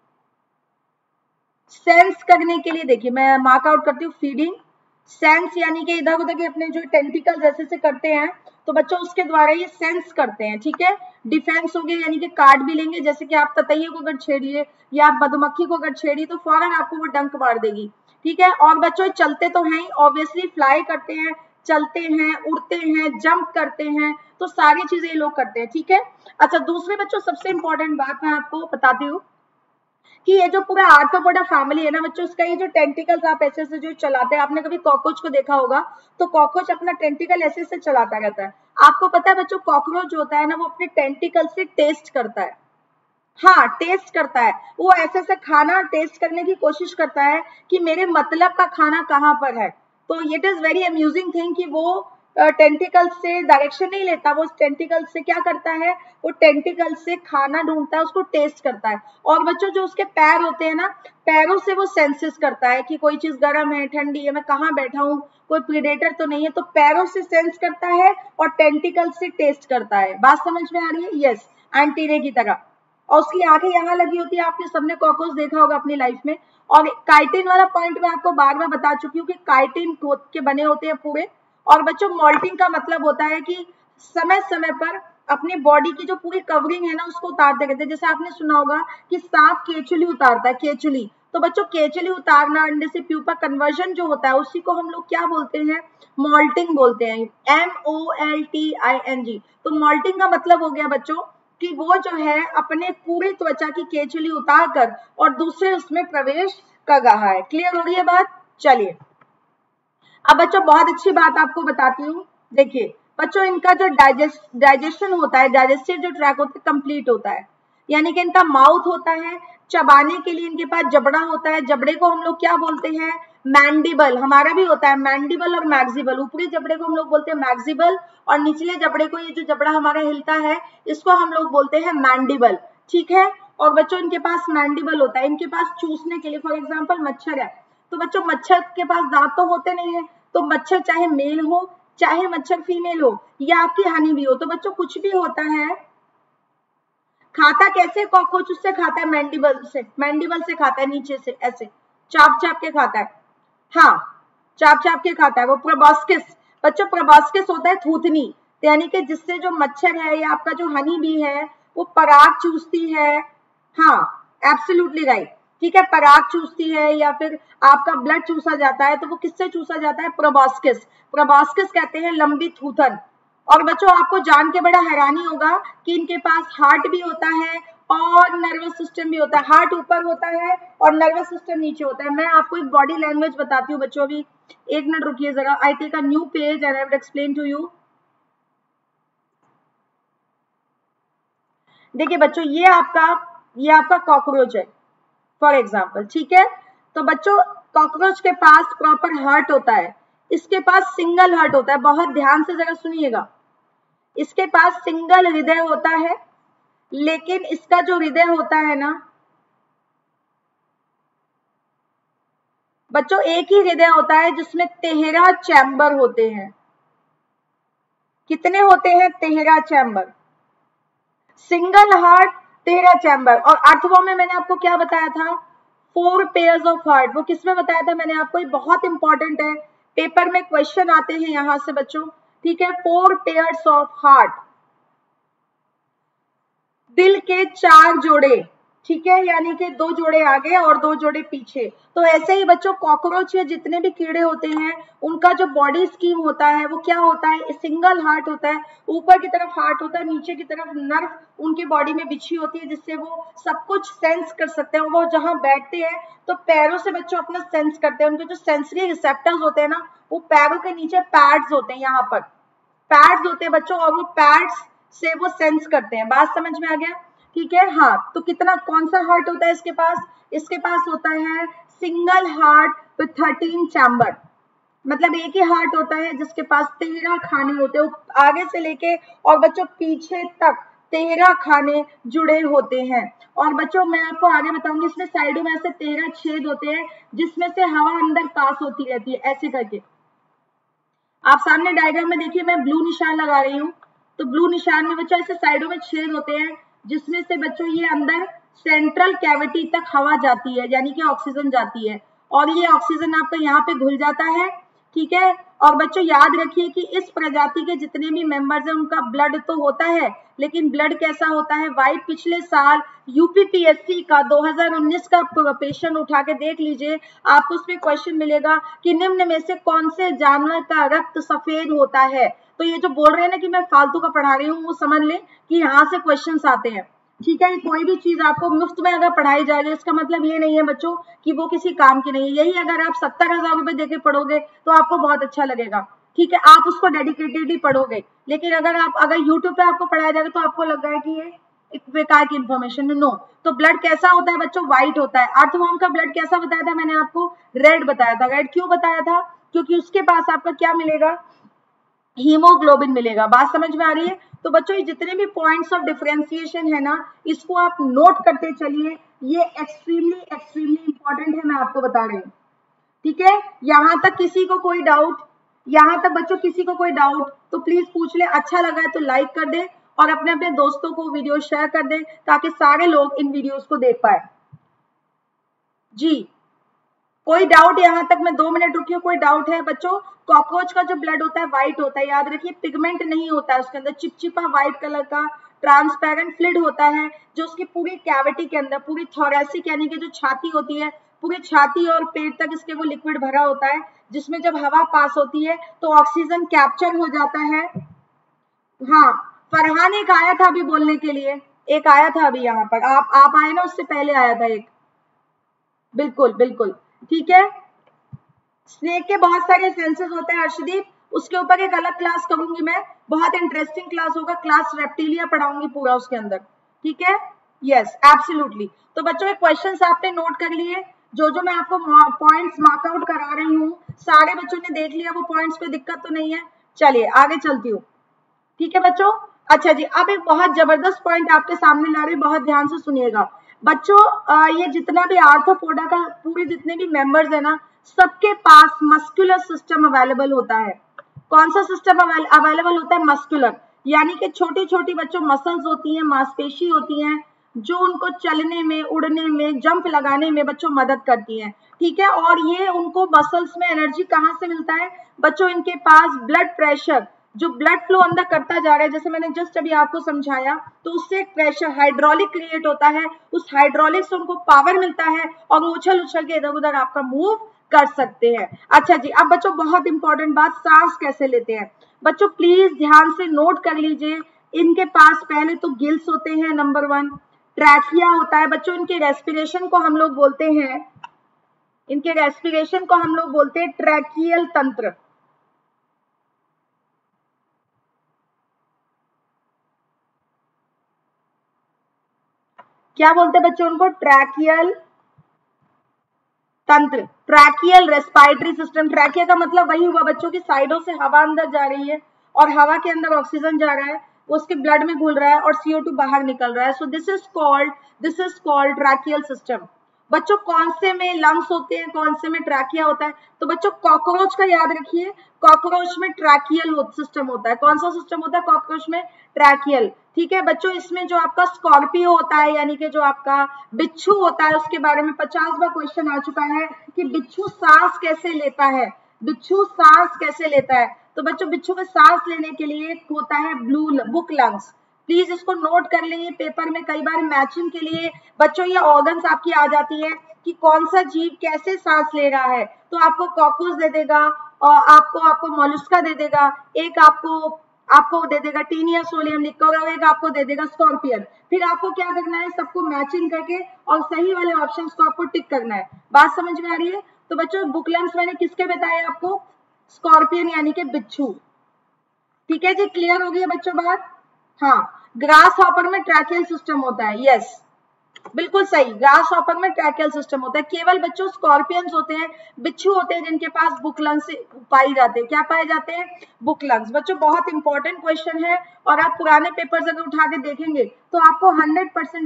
सेंस करने के लिए, देखिए मैं मार्क आउट करती हूँ, फीडिंग, सेंस यानी कि इधर उधर के अपने जो टेंटिकल जैसे से करते हैं तो बच्चों उसके द्वारा ये सेंस करते हैं। ठीक है, डिफेंस हो गया यानी कि काट भी लेंगे, जैसे कि आप ततैये को अगर छेड़िए या आप मधुमक्खी को अगर छेड़िए तो फौरन आपको वो डंक मार देगी। ठीक है, और बच्चों चलते तो हैं, ऑब्वियसली फ्लाई करते हैं, चलते हैं, उड़ते हैं, जंप करते हैं, तो सारी चीजें ये लोग करते हैं। ठीक है, अच्छा दूसरे बच्चों सबसे इंपॉर्टेंट बात मैं आपको बताती हूँ कि ये जो पूरा आर्थ्रोपोडा फैमिली है ना बच्चों, उसका ये जो टेंटिकल्स आप ऐसे से जो चलाते हैं, आपने कभी कॉकरोच को देखा होगा तो कॉकरोच अपना टेंटिकल ऐसे से चलाता रहता है। आपको पता है बच्चों कॉकरोच जो होता है ना वो अपने टेंटिकल से टेस्ट करता है। हाँ, टेस्ट करता है, वो ऐसे से खाना टेस्ट करने की कोशिश करता है कि मेरे मतलब का खाना कहाँ पर है। तो it is very amusing thing कि वो टेंटिकल से डायरेक्शन नहीं लेता, वो टेंटिकल से क्या करता है, वो टेंटिकल से खाना ढूंढता है, उसको टेस्ट करता है। और बच्चों जो उसके पैर होते हैं ना, पैरों से वो सेंसेस करता है कि कोई चीज गर्म है, ठंडी है, मैं कहाँ बैठा हूँ, कोई प्रीडेटर तो नहीं है, तो पैरों से सेंस करता है और टेंटिकल से टेस्ट करता है। बात समझ में आ रही है। यस, एंटीरे की तरह। और उसकी आंखें यहाँ लगी होती है, आपने सबने कॉकरोच देखा होगा अपनी लाइफ में। और काइटिन वाला पॉइंट मैं आपको बार बार बता चुकी हूँ कि काइटिन के बने होते हैं पूरे। और बच्चों मॉल्टिंग का मतलब होता है कि समय समय पर अपनी बॉडी की जो पूरी कवरिंग है ना उसको उतारते रहते हैं। जैसे आपने सुना होगा कि सांप केचुली उतारता है, केचुली, तो बच्चों केचुली उतारना, अंडे से प्यूपा कन्वर्जन जो होता है उसी को हम लोग क्या बोलते हैं, मॉल्टिंग बोलते हैं, MOLTING। तो मॉल्टिंग का मतलब हो गया बच्चों कि वो जो है अपने पूरी त्वचा की केचुली उतार कर और दूसरे उसमें प्रवेश कर रहा है। क्लियर हो रही है बात। चलिए अब बच्चों बहुत अच्छी बात आपको बताती हूँ। देखिए बच्चों इनका जो डाइजेशन होता है, डाइजेस्टिव जो ट्रैक होता है कंप्लीट होता है, यानी कि इनका माउथ होता है, चबाने के लिए इनके पास जबड़ा होता है, जबड़े को हम लोग क्या बोलते हैं, मैंडिबल। हमारा भी होता है मैंडिबल और मैक्सिबल। ऊपरी जबड़े को हम लोग बोलते हैं मैक्सिबल और निचले जबड़े को, ये जो जबड़ा हमारा हिलता है इसको हम लोग बोलते हैं मैंडिबल। ठीक है, और बच्चों इनके पास मैंडिबल होता है, इनके पास चूसने के लिए, फॉर एग्जाम्पल मच्छर है तो बच्चों मच्छर के पास दांत तो होते नहीं है, तो मच्छर चाहे मेल हो चाहे मच्छर फीमेल हो या आपकी हनी भी हो, तो बच्चों कुछ भी होता है खाता कैसे कॉकरोच, उससे खाता है मैंडिबल से, मैंडिबल से खाता है, नीचे से ऐसे चाप चाप के खाता है। हाँ, चाप चाप के खाता है वो। प्रोबॉस्किस बच्चों, प्रोबॉस्किस होता है थूथनी, यानी कि जिससे जो मच्छर है या आपका जो हनी भी है वो पराग चूसती है। हाँ, एब्सोल्युटली राइट। ठीक है, पराग चूसती है या फिर आपका ब्लड चूसा जाता है तो वो किससे चूसा जाता है, प्रोबॉस्किस। प्रोबॉस्किस कहते हैं लंबी थूथन। और बच्चों आपको जान के बड़ा हैरानी होगा कि इनके पास हार्ट भी होता है और नर्वस सिस्टम भी होता है। हार्ट ऊपर होता है और नर्वस सिस्टम नीचे होता है। मैं आपको एक बॉडी लैंग्वेज बताती हूँ बच्चों, अभी एक मिनट रुकिए जरा। I take a new page and I will explain to you. देखिए बच्चों ये आपका कॉकरोच है फॉर एग्जाम्पल। ठीक है, तो बच्चों कॉकरोच के पास प्रॉपर हार्ट होता है, इसके पास सिंगल हार्ट होता है, बहुत ध्यान से जरा सुनिएगा। इसके पास सिंगल हृदय होता है, लेकिन इसका जो हृदय होता है ना बच्चों, एक ही हृदय होता है जिसमें 13 चैम्बर होते हैं। कितने होते हैं? 13 चैम्बर। Single heart 13 chamber. और अर्थवॉर्म में मैंने आपको क्या बताया था? 4 पेयर्स ऑफ हार्ट। वो किसमें बताया था मैंने आपको? ये बहुत इंपॉर्टेंट है, पेपर में क्वेश्चन आते हैं यहां से बच्चों, ठीक है। 4 पेयर्स ऑफ हार्ट, दिल के 4 जोड़े, ठीक है, यानी कि 2 जोड़े आगे और 2 जोड़े पीछे। तो ऐसे ही बच्चों कॉकरोच या जितने भी कीड़े होते हैं उनका जो बॉडी स्कीम होता है वो क्या होता है? सिंगल हार्ट होता है। ऊपर की तरफ हार्ट होता है, नीचे की तरफ नर्व उनकी बॉडी में बिछी होती है, जिससे वो सब कुछ सेंस कर सकते हैं। वो जहां बैठते हैं तो पैरों से बच्चों अपना सेंस करते हैं। उनके जो सेंसरी रिसेप्टर्स होते हैं ना, वो पैरों के नीचे पैड्स होते हैं, यहाँ पर पैड्स होते हैं बच्चों, और वो पैड्स से वो सेंस करते हैं। बात समझ में आ गया? ठीक है। हाँ, तो कितना, कौन सा हार्ट होता है इसके पास? इसके पास होता है सिंगल हार्ट विथ 13 चैम्बर। मतलब एक ही हार्ट होता है जिसके पास 13 खाने होते हैं, आगे से लेके और बच्चों पीछे तक 13 खाने जुड़े होते हैं। और बच्चों मैं आपको आगे बताऊंगी, इसमें साइडों में ऐसे 13 छेद होते हैं जिसमें से हवा अंदर पास होती रहती है, ऐसे करके। आप सामने डायग्राम में देखिए, मैं ब्लू निशान लगा रही हूँ, तो ब्लू निशान में बच्चों ऐसे साइडों में छेद होते हैं जिसमें से बच्चों ये अंदर सेंट्रल कैविटी तक हवा जाती है, यानी कि ऑक्सीजन जाती है, और ये ऑक्सीजन आपका यहाँ पे घुल जाता है, ठीक है। और बच्चों याद रखिए कि इस प्रजाति के जितने भी मेंबर्स हैं उनका ब्लड तो होता है, लेकिन ब्लड कैसा होता है वाइट? पिछले साल यूपीपीएससी का 2019 का पेशेंट उठा के देख लीजिए, आपको उसमें क्वेश्चन मिलेगा कि निम्न में से कौन से जानवर का रक्त सफेद होता है। तो ये जो बोल रहे हैं ना कि मैं फालतू का पढ़ा रही हूँ, वो समझ लें कि यहाँ से क्वेश्चन आते हैं, ठीक है। कोई भी चीज आपको मुफ्त में अगर पढ़ाई जा रही है, इसका मतलब ये नहीं है बच्चों कि वो किसी काम की नहीं है। यही अगर आप 70,000 रुपए देके पढ़ोगे तो आपको बहुत अच्छा लगेगा, ठीक है, आप उसको डेडिकेटेडली पढ़ोगे। लेकिन अगर यूट्यूब पे आपको पढ़ाया जाएगा तो आपको लग रहा है कि ये एक बेकार की इन्फॉर्मेशन है। नो। तो ब्लड कैसा होता है बच्चों? व्हाइट होता है। अर्थवॉर्म का ब्लड कैसा बताया था मैंने आपको? रेड बताया था। रेड क्यों बताया था? क्योंकि उसके पास आपका क्या मिलेगा? हीमोग्लोबिन मिलेगा। बात समझ में आ रही है? तो बच्चों ये जितने भी पॉइंट्स ऑफ डिफरेंशिएशन है ना, इसको आप नोट करते चलिए, ये एक्सट्रीमली एक्सट्रीमली इंपॉर्टेंट है, मैं आपको बता रही हूँ, ठीक है। यहां तक किसी को कोई डाउट? यहां तक बच्चों किसी को कोई डाउट तो प्लीज पूछ ले। अच्छा लगा है तो लाइक कर दे और अपने अपने दोस्तों को वीडियो शेयर कर दे ताकि सारे लोग इन वीडियोस को देख पाए। जी, कोई डाउट? यहां तक मैं 2 मिनट रुकी हूँ, कोई डाउट है बच्चों? कॉकरोच का जो ब्लड होता है व्हाइट होता है, याद रखिए, पिगमेंट नहीं होता है उसके अंदर, चिपचिपा व्हाइट कलर का ट्रांसपेरेंट फ्लूइड होता है जो उसकी पूरी कैविटी के अंदर, पूरी थोरेसिक यानी कि जो छाती होती है, पूरी छाती और पेट तक इसके वो लिक्विड भरा होता है, जिसमें जब हवा पास होती है तो ऑक्सीजन कैप्चर हो जाता है। हाँ, फरहान एक आया था अभी बोलने के लिए, एक आया था अभी यहाँ पर, आप आए ना, उससे पहले आया था एक। बिल्कुल बिल्कुल, ठीक है। स्नेक के बहुत सारे सेंसेस होते हैं अर्शदीप, उसके ऊपर एक अलग क्लास करूंगी मैं, बहुत इंटरेस्टिंग क्लास होगा, क्लास रेप्टिलिया पढ़ाऊंगी पूरा उसके अंदर, ठीक है। Yes absolutely. तो बच्चों ये क्वेश्चंस आपने नोट कर लिए, जो मैं आपको पॉइंट्स मार्कआउट करा रही हूँ, सारे बच्चों ने देख लिया वो पॉइंट्स, कोई दिक्कत तो नहीं है? चलिए आगे चलती हूँ, ठीक है बच्चों। अच्छा जी, अब एक बहुत जबरदस्त पॉइंट आपके सामने ला रही हूँ, बहुत ध्यान से सुनिएगा बच्चों। ये जितना भी आर्थ्रोपोडा का पूरे जितने भी मेंबर्स है ना, सबके पास मस्कुलर सिस्टम अवेलेबल होता है। कौन सा सिस्टम अवेलेबल होता है? मस्कुलर, यानी कि छोटी छोटी बच्चों मसल्स होती हैं, मांसपेशी होती हैं, जो उनको चलने में, उड़ने में, जंप लगाने में बच्चों मदद करती हैं, ठीक है। और ये उनको मसल्स में एनर्जी कहाँ से मिलता है बच्चों? इनके पास ब्लड प्रेशर, जो ब्लड फ्लो अंदर करता जा रहा है, जैसे मैंने जस्ट अभी आपको समझाया, तो उससे एक प्रेशर हाइड्रोलिक क्रिएट होता है, उस हाइड्रोलिक से उनको पावर मिलता है और वो उछल उछल के इधर उधर आपका मूव कर सकते हैं। अच्छा जी, अब बच्चों बहुत इंपॉर्टेंट बात, सांस कैसे लेते हैं बच्चों, प्लीज ध्यान से नोट कर लीजिए। इनके पास पहले तो गिल्स होते हैं, नंबर 1, ट्रैकिया होता है बच्चों, इनके रेस्पिरेशन को हम लोग बोलते हैं, इनके रेस्पिरेशन को हम लोग बोलते हैं ट्रैकियल तंत्र। क्या बोलते हैं बच्चों उनको? ट्रैकियल तंत्र, ट्रैकियल रेस्पिरेटरी सिस्टम, ट्रैकिया का मतलब वही हुआ बच्चों की साइडों से हवा अंदर जा रही है और हवा के अंदर ऑक्सीजन जा रहा है, वो उसके ब्लड में घुल रहा है और CO2 बाहर निकल रहा है। So this is called tracheal system. बच्चों कौन से में लंग्स होते हैं, कौन से में ट्रैकिया होता है? तो बच्चों कॉकरोच का याद रखिए, कॉकरोच में ट्रैकियल सिस्टम होता है। कौन सा सिस्टम होता है कॉकरोच में? ट्रैकियल। ठीक है बच्चों, इसमें जो आपका स्कॉर्पियो होता है यानी कि जो आपका बिच्छू होता है, उसके बारे में 50 बार क्वेश्चन आ चुका है कि बिच्छू सांस कैसे लेता है, बिच्छू सांस कैसे लेता है। तो बच्चों बिच्छू में सांस लेने के लिए होता है ब्लू बुक लंग्स। प्लीज इसको नोट कर लेंगे, पेपर में कई बार मैचिंग के लिए बच्चों ये ऑर्गन्स आपकी आ जाती है कि कौन सा जीव कैसे सांस ले रहा है। तो आपको कॉकरोच दे देगा और आपको मोलस्का दे देगा, एक आपको दे देगा टीनिया सोलियम लिखा होगा, एक आपको दे देगा स्कॉर्पियन। फिर आपको क्या करना है, सबको मैचिंग करके और सही वाले ऑप्शंस को आपको टिक करना है। बात समझ में आ रही है? तो बच्चों बुक लंग्स मैंने किसके बताया आपको? स्कॉर्पियन यानी कि बिच्छू। ठीक है जी, क्लियर हो गई है बच्चों बात? हाँ, ग्रास हॉपर में ट्रैकियल सिस्टम होता है, यस बिल्कुल सही, ग्रास हॉपर में ट्रैकियल सिस्टम होता है। केवल बच्चों स्कॉर्पियंस होते हैं, बिच्छू होते हैं जिनके पास बुक लंग्स पाई जाते हैं। क्या पाए जाते हैं? Book lungs. बच्चों बहुत इंपॉर्टेंट क्वेश्चन है और आप पुराने पेपर्स अगर उठा के देखेंगे तो आपको 100%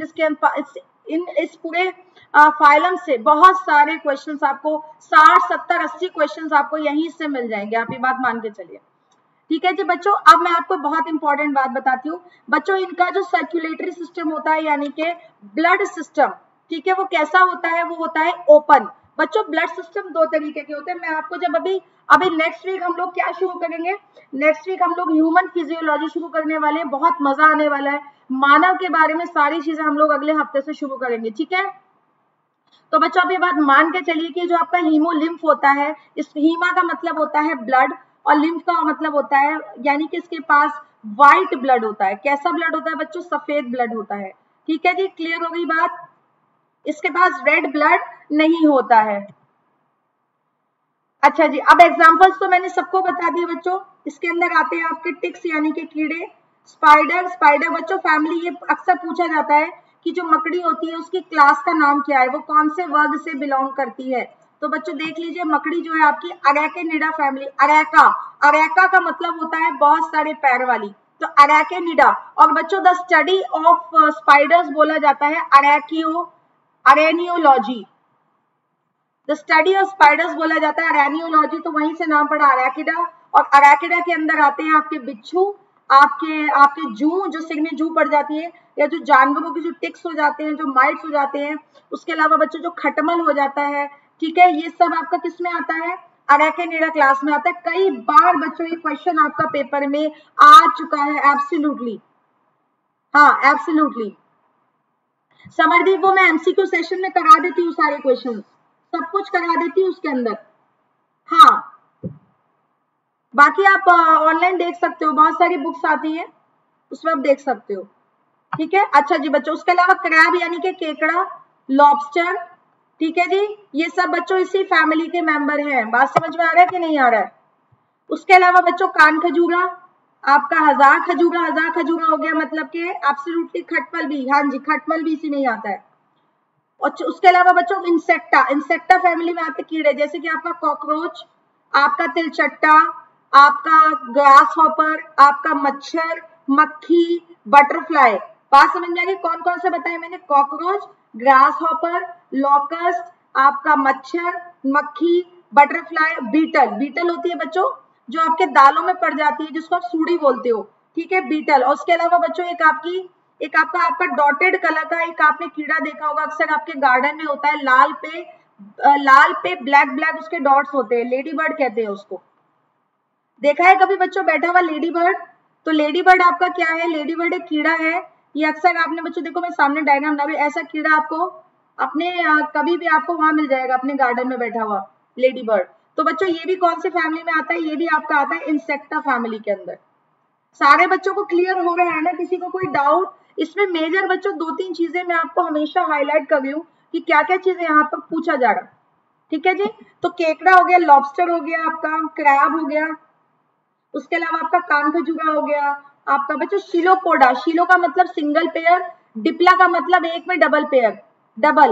इस पूरे फाइलम से बहुत सारे क्वेश्चंस आपको 60, 70, 80 क्वेश्चंस आपको यहीं से मिल जाएंगे, आप ये बात मान के चलिए। ठीक है जी बच्चों, अब मैं आपको बहुत इंपॉर्टेंट बात बताती हूँ बच्चों, इनका जो सर्कुलेटरी सिस्टम होता है यानी कि ब्लड सिस्टम, ठीक है वो कैसा होता है? वो होता है ओपन। बच्चों ब्लड सिस्टम दो तरीके के होते हैं। मैं आपको जब अभी नेक्स्ट वीक हम लोग क्या शुरू करेंगे, नेक्स्ट वीक हम लोग ह्यूमन फिजियोलॉजी शुरू करने वाले हैं, बहुत मजा आने वाला है। मानव के बारे में सारी चीजें हम लोग अगले हफ्ते से शुरू करेंगे, ठीक है? तो बच्चों आप ये बात मान के चलिए कि जो आपका हीमोलिम्फ होता है, इस हीमा का मतलब होता है ब्लड और लिम्फ का मतलब होता है यानी कि इसके पास व्हाइट ब्लड होता है। कैसा ब्लड होता है बच्चों? सफेद ब्लड होता है। ठीक है जी, क्लियर हो गई बात? इसके पास रेड ब्लड नहीं होता है। अच्छा जी, अब एग्जांपल्स तो मैंने सबको बता दिए बच्चों। इसके अंदर आते हैं आपके टिक्स यानी कि कीड़े, स्पाइडर बच्चों फैमिली, ये अक्सर पूछा जाता है कि जो मकड़ी होती है उसकी क्लास का नाम क्या है, वो कौन से वर्ग से बिलोंग करती है। तो बच्चों देख लीजिए, मकड़ी जो है आपकी अरैकेनिडा फैमिली, अरैका का मतलब होता है बहुत सारे पैर वाली, तो अरैकेनिडा। और बच्चों द स्टडी ऑफ स्पाइडर्स बोला जाता है araneology, the study of spiders बोला जाता है अरेनियोलॉजी, तो वहीं से नाम पड़ा अरैकिडा। और अरैकिडा के अंदर आते हैं आपके बिच्छू, आपके जू, जो सिर में जू पड़ जाती है, या जो जानवरों के जो टिक्स हो जाते हैं, जो माइट्स हो जाते हैं, उसके अलावा बच्चों जो खटमल हो जाता है, ठीक है, ये सब आपका किस में आता है? अरैकेनिडा क्लास में आता है। कई बार बच्चों ये क्वेश्चन आपका पेपर में आ चुका है, एब्सोल्युटली, हाँ एब्सोल्युटली। समरदीप वो मैं MCQ सेशन में करा देती हूँ, सारे क्वेश्चन सब कुछ करा देती हूँ उसके अंदर। हाँ, बाकी आप ऑनलाइन देख सकते हो, बहुत सारी बुक्स आती हैं उसमें आप देख सकते हो। ठीक है, अच्छा जी बच्चों, उसके अलावा क्रैब यानी कि केकड़ा, लॉबस्टर, ठीक है जी, ये सब बच्चों इसी फैमिली के मेंबर हैं। बात समझ में आ रहा है कि नहीं आ रहा है? उसके अलावा बच्चों कान खजूरा, आपका हजार खजूरा हो गया, मतलब कि एब्सोल्युटली खटमल भी, हाँ जी खटमल भी इसी में ही आता है। और उसके अलावा बच्चों इंसेक्टा फैमिली में आते कीड़े, जैसे कि आपका कॉकरोच, आपका तिलचट्टा, आपका ग्रास हॉपर, आपका मच्छर, मक्खी, बटरफ्लाई। बात समझ में आ गई? कौन कौन से बताए मैंने? कॉकरोच, ग्रास हॉपर, लॉकस्ट, आपका मच्छर, मक्खी, बटरफ्लाई, बीटल होती है बच्चों जो आपके दालों में पड़ जाती है, जिसको आप सूड़ी बोलते हो, ठीक है, बीटल। और उसके अलावा बच्चों एक आपका डॉटेड कलर का एक आपने कीड़ा देखा होगा, अक्सर आपके गार्डन में होता है, लाल पे ब्लैक उसके डॉट्स होते हैं, लेडी बर्ड कहते हैं उसको। देखा है कभी बच्चों बैठा हुआ लेडी बर्ड? तो लेडी बर्ड आपका क्या है? लेडी बर्ड एक कीड़ा है, ये अक्सर आपने बच्चों देखो मैं सामने डायग्राम डाल रही हूं, ऐसा कीड़ा आपको अपने कभी भी आपको वहां मिल जाएगा अपने गार्डन में बैठा हुआ लेडी बर्ड। तो बच्चों ये भी कौन सी फैमिली में आता है? ये भी आपका आता है इंसेक्टा फैमिली के अंदर। सारे बच्चों को क्लियर हो रहा है ना? किसी को कोई डाउट? इसमें मेजर बच्चों 2-3 चीजें मैं आपको हमेशा हाईलाइट कर रही हूँ कि क्या क्या चीजें यहाँ पर पूछा जा रहा। ठीक है जी, तो केकड़ा हो गया, लॉबस्टर हो गया, आपका क्रैब हो गया, उसके अलावा आपका कान खजूरा हो गया, आपका बच्चों शिलोपोडा, शिलो का मतलब सिंगल पेयर, डिप्ला का मतलब एक में डबल पेयर, डबल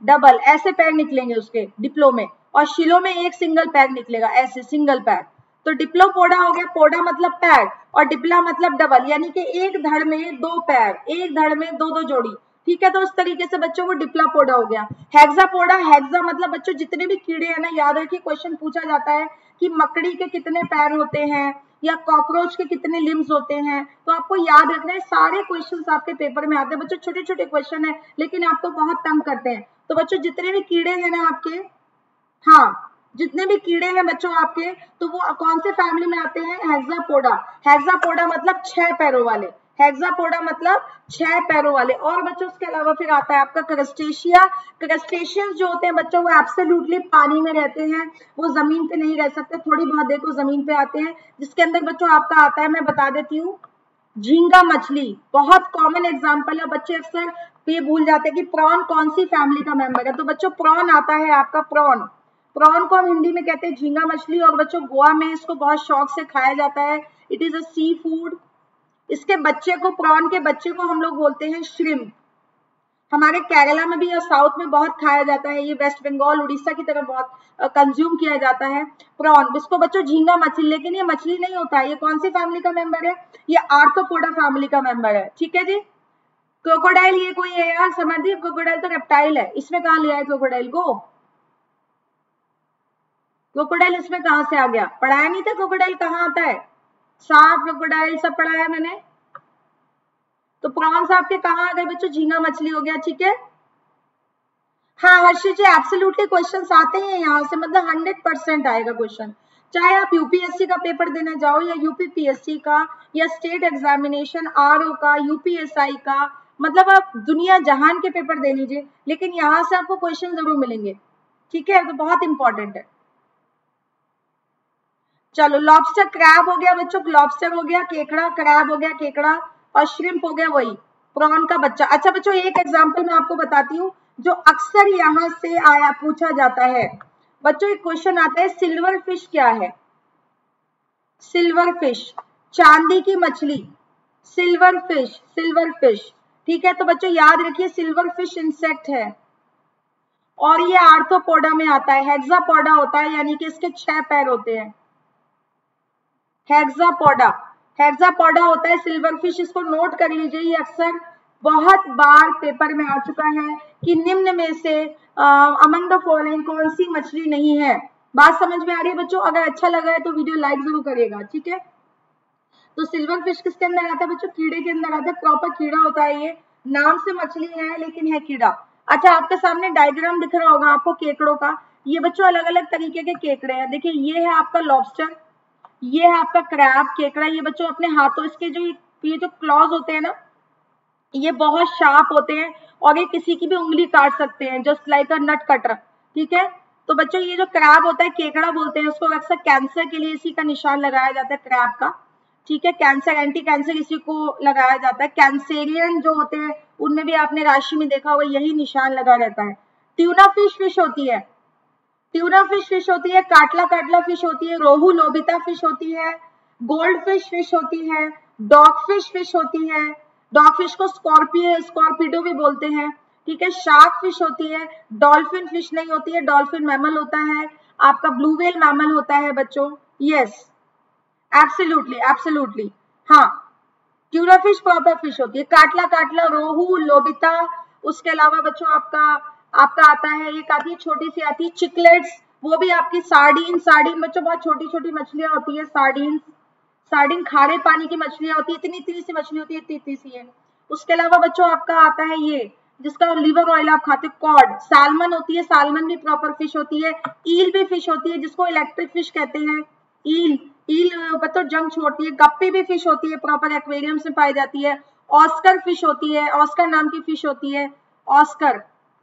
डबल ऐसे पैर निकलेंगे उसके डिप्लो में, और शिलो में एक सिंगल पैर निकलेगा, ऐसे सिंगल पैर। तो डिप्लोपोडा हो गया, पोडा मतलब पैर और डिप्ला मतलब डबल, यानी कि एक धड़ में दो पैर, एक धड़ में दो दो जोड़ी। ठीक है, तो उस तरीके से बच्चों वो डिप्लापोडा हो गया। हेक्सापोडा, हेक्सा मतलब बच्चों जितने भी कीड़े हैं ना, याद रखिए क्वेश्चन पूछा जाता है कि मकड़ी के कितने पैर होते हैं या कॉकरोच के कितने लिम्स होते हैं, तो आपको याद रखना है। सारे क्वेश्चंस आपके पेपर में आते हैं बच्चों, छोटे छोटे क्वेश्चन है लेकिन आपको बहुत तंग करते हैं। तो बच्चों जितने भी कीड़े हैं ना आपके, हाँ जितने भी कीड़े हैं बच्चों आपके, तो वो कौन से फैमिली में आते हैं, हेक्सापोडा। हेक्सापोडा मतलब 6 पैरों वाले, हेक्सापोडा मतलब 6 पैरों वाले। और बच्चों उसके अलावा फिर आता है आपका क्रस्टेशिया। क्रस्टेशियंस जो होते हैं बच्चों वो एब्सोल्युटली पानी में रहते हैं, वो जमीन पे नहीं रह सकते, थोड़ी बहुत देखो जमीन पे आते हैं। जिसके अंदर बच्चों आपका आता है, मैं बता देती हूँ, झींगा मछली, बहुत कॉमन एग्जाम्पल है। बच्चे अक्सर ये भूल जाते हैं कि प्रॉन कौन सी फैमिली का मेंबर है, तो बच्चों प्रॉन आता है आपका, प्रॉन। प्रॉन को हम हिंदी में कहते हैं झींगा मछली, और बच्चों गोवा में इसको बहुत शौक से खाया जाता है, it is a seafood. इसके बच्चे को, प्रॉन के बच्चे को हम लोग बोलते हैं श्रिम्प। हमारे केरला में भी और साउथ में बहुत खाया जाता है, ये वेस्ट बंगाल उड़ीसा की तरफ बहुत कंज्यूम किया जाता है प्रॉन। इसको बच्चों झींगा मछली, लेकिन ये मछली नहीं होता है, ये कौन सी फैमिली का मेंबर है, ये आर्थ्रोपोडा फैमिली का मेंबर है। ठीक है जी। क्रोकोडाइल ये कोई है यार, समझिए क्रोकोडाइल तो रेप्टाइल है, इसमें कहाँ लिया है क्रोकोडाइल को, क्रोकोडाइल इसमें कहां से आ गया, पढ़ाया नहीं था क्रोकोडाइल कहाँ आता है, सांप क्रोकोडाइल सब पढ़ाया मैंने। तो प्रॉन्स आपके कहाँ आ गए बच्चों, झींगा मछली हो गया। ठीक है, हाँ हर्षित जी एब्सोल्युटली क्वेश्चंस आते हैं यहाँ से, मतलब 100% आएगा क्वेश्चन, चाहे आप यूपीएससी का पेपर देने जाओ या यूपीपीएससी का या स्टेट एग्जामिनेशन आरओ का, यूपीएसआई का, मतलब आप दुनिया जहान के पेपर दे लीजिए, लेकिन यहाँ से आपको क्वेश्चन जरूर मिलेंगे। ठीक है, तो बहुत इंपॉर्टेंट है। चलो लॉबस्टर क्रैब हो गया बच्चों, लॉबस्टर हो गया, केकड़ा क्रैब हो गया, केकड़ा, और श्रिम्प हो गया वही प्रॉन का बच्चा। अच्छा बच्चों एक एग्जांपल मैं आपको बताती हूँ जो अक्सर यहाँ से आया पूछा जाता है। बच्चों एक क्वेश्चन आता है, सिल्वर फिश क्या है, सिल्वर फिश, चांदी की मछली, सिल्वर फिश, सिल्वर फिश। ठीक है, तो बच्चों याद रखिए सिल्वर फिश इंसेक्ट है और ये आर्थ्रोपोडा में आता है, हेक्सापोडा होता है, यानी कि इसके 6 पैर होते हैं। हेक्सापोडा, हेक्सापोडा होता है सिल्वर फिश, इसको नोट कर लीजिए, ये अक्सर बहुत बार पेपर में आ चुका है कि निम्न में से अमंग द फॉलोइंग कौन सी मछली नहीं है। बात समझ में आ रही है बच्चों, अगर अच्छा लगा है तो वीडियो लाइक जरूर करिएगा। ठीक है, तो सिल्वर फिश किसके अंदर आता है बच्चों, कीड़े के अंदर आता है, प्रॉपर कीड़ा होता है ये, नाम से मछली है लेकिन है कीड़ा। अच्छा आपके सामने डायग्राम दिख रहा होगा आपको केकड़ों का, ये बच्चों अलग अलग तरीके के केकड़े हैं। देखिए ये है आपका लॉबस्टर, ये है आपका क्रैब, केकड़ा, ये बच्चों अपने हाथों, इसके जो ये जो क्लॉज होते हैं ना, ये बहुत शार्प होते हैं और ये किसी की भी उंगली काट सकते हैं, just like a nut cutter. ठीक है, तो बच्चों ये जो क्रैब होता है, केकड़ा बोलते हैं उसको, अक्सर कैंसर के लिए इसी का निशान लगाया जाता है क्रैब का। ठीक है, कैंसर, एंटी कैंसर इसी को लगाया जाता है। कैंसेरियन जो होते हैं उनमें भी आपने राशि में देखा होगा यही निशान लगा रहता है। ट्यूना फिश फिश होती है, ट्यूना फिश फिश होती है, काटला काटला फिश होती है, रोहू लोबिता फिश होती है, गोल्ड फिश फिश होती है, डॉग फिश फिश होती है, डॉग फिश को स्कॉर्पियो स्कॉर्पिडो भी बोलते हैं। ठीक है, शार्क फिश होती है, डॉल्फिन फिश नहीं होती है, डॉल्फिन मैमल होता है, आपका ब्लू व्हेल मैमल होता है बच्चों। यस एब्सोल्युटली एब्सोल्युटली, हाँ ट्यूना फिश प्रॉपर फिश होती है, काटला काटला, रोहू, लोबिता। उसके अलावा बच्चों आपका आपका आता है, एक आती है छोटी सी आती है चिकलेट्स, वो भी आपकी सार्डीन, सार्डीन बच्चों बहुत छोटी छोटी मछलियां होती है, सार्डीन, सार्डीन खारे पानी की मछलियां होती है, इतनी इतनी सी मछली होती है, इतनी इतनी सी है। उसके अलावा बच्चों आपका आता है ये जिसका लिवर ऑयल आप खाते, कॉड, सैल्मन होती है, सैल्मन भी प्रॉपर फिश होती है, ईल भी फिश होती है जिसको इलेक्ट्रिक फिश कहते हैं, ईल, ईल बच्चों जंग छोड़ती है। गप्पी भी फिश होती है, प्रॉपर एक्वेरियम में पाई जाती है। ऑस्कर फिश होती है, ऑस्कर नाम की फिश होती है, ऑस्कर।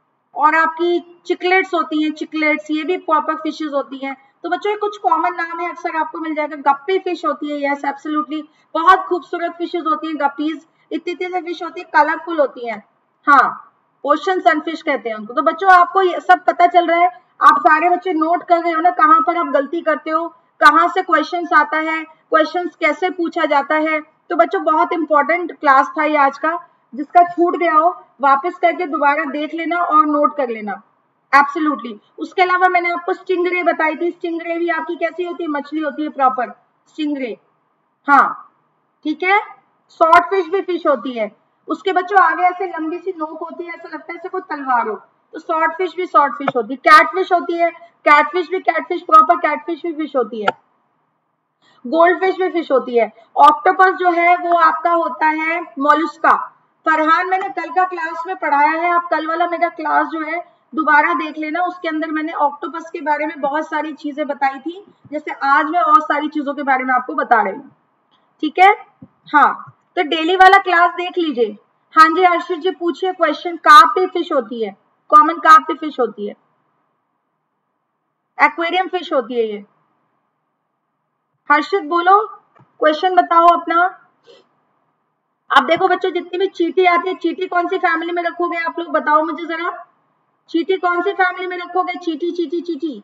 और आपकी चिकलेट्स होती हैं, चिकलेट्स ये भी प्रॉपर फिशेस होती हैं। तो बच्चों ये कुछ कॉमन नाम है, अक्सर आपको मिल जाएगा। गप्पी फिश होती है, यस एब्सोल्युटली, बहुत खूबसूरत फिशेस होती हैं गप्पीज, इतनी इतनी से फिश होती है, कलरफुल होती हैं। हाँ ओशन सनफिश कहते हैं उनको। तो बच्चों आपको ये सब पता चल रहा है, आप सारे बच्चे नोट कर रहे हो ना कहाँ पर आप गलती करते हो, कहाँ से क्वेश्चंस आता है, क्वेश्चंस कैसे पूछा जाता है। तो बच्चों बहुत इंपॉर्टेंट क्लास था ये आज का, जिसका छूट गया हो वापस करके दोबारा देख लेना और नोट कर लेना। एब्सोल्युटली। उसके अलावा मैंने आपको स्टिंगरे बताई थी, स्टिंगरे भी आपकी कैसी होती है, मछली होती है प्रॉपर स्टिंगरे। हाँ ठीक है, शॉर्ट फिश भी फिश होती है, उसके बच्चों आगे ऐसे लंबी सी नोक होती है, ऐसा लगता है जैसे कोई तलवार हो, तो शॉर्ट फिश भी शॉर्ट फिश होती है। कैटफिश होती है, कैटफिश भी कैटफिश प्रॉपर कैटफिश भी फिश होती है, गोल्ड फिश भी फिश होती है। ऑक्टोपस जो है वो आपका होता है मोलस्का। फरहान मैंने कल का क्लास में पढ़ाया है, आप कल वाला मेरा क्लास जो है दोबारा देख लेना, उसके अंदर मैंने ऑक्टोपस के बारे में बहुत सारी चीजें बताई थी, जैसे आज मैं और सारी चीजों के बारे में आपको बता रही हूँ। ठीक है, हाँ तो डेली वाला क्लास देख लीजिए। हाँ जी हर्षित जी पूछिए क्वेश्चन। कार्प भी फिश होती है, कॉमन कार्प भी फिश होती है, एक्वेरियम फिश होती है ये। हर्षित बोलो क्वेश्चन बताओ अपना। अब देखो बच्चों जितनी भी चींटी आती है, चींटी कौन सी फैमिली में रखोगे आप लोग, बताओ मुझे जरा, चींटी कौन सी फैमिली में रखोगे, चींटी चींटी चींटी।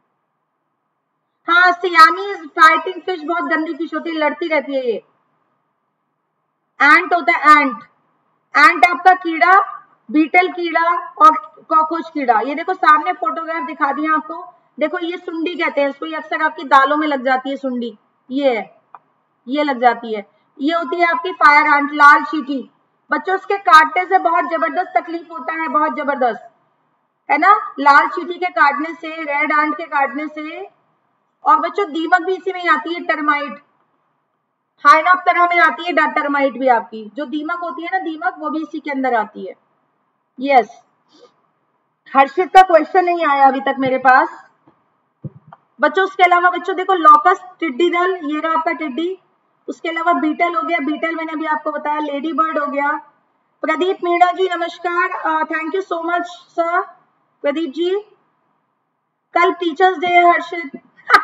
हाँ सियामी फाइटिंग फिश बहुत गंदी फिश होती है, लड़ती रहती है ये। एंट होता है एंट, एंट आपका कीड़ा, बीटल कीड़ा और कॉकरोच कीड़ा। ये देखो सामने फोटोग्राफ दिखा दिया आपको, देखो ये सुंडी कहते हैं इसको, ये अक्सर आपकी दालों में लग जाती है सुंडी, ये है, ये लग जाती है। ये होती है आपकी फायर एंट, लाल चींटी। बच्चों उसके काटने से बहुत जबरदस्त तकलीफ होता है, बहुत जबरदस्त, है ना, लाल चींटी के काटने से, रेड एंट के काटने से। और बच्चों दीमक भी इसी में ही आती है, टर्माइट, हाइनोप्टेरा में आती है टर्माइट भी आपकी, जो दीमक होती है ना दीमक, वो भी इसी के अंदर आती है। यस, हर्षित का क्वेश्चन नहीं आया अभी तक मेरे पास बच्चों। उसके अलावा बच्चों देखो लॉकस टिड्डी दल, ये रहा आपका टिड्डी। उसके अलावा बीटल हो गया, बीटल मैंने अभी आपको बताया, लेडी बर्ड हो गया। प्रदीप मीणा जी नमस्कार, thank you so much sir Pradeep ji. कल टीचर्स डे है हर्षित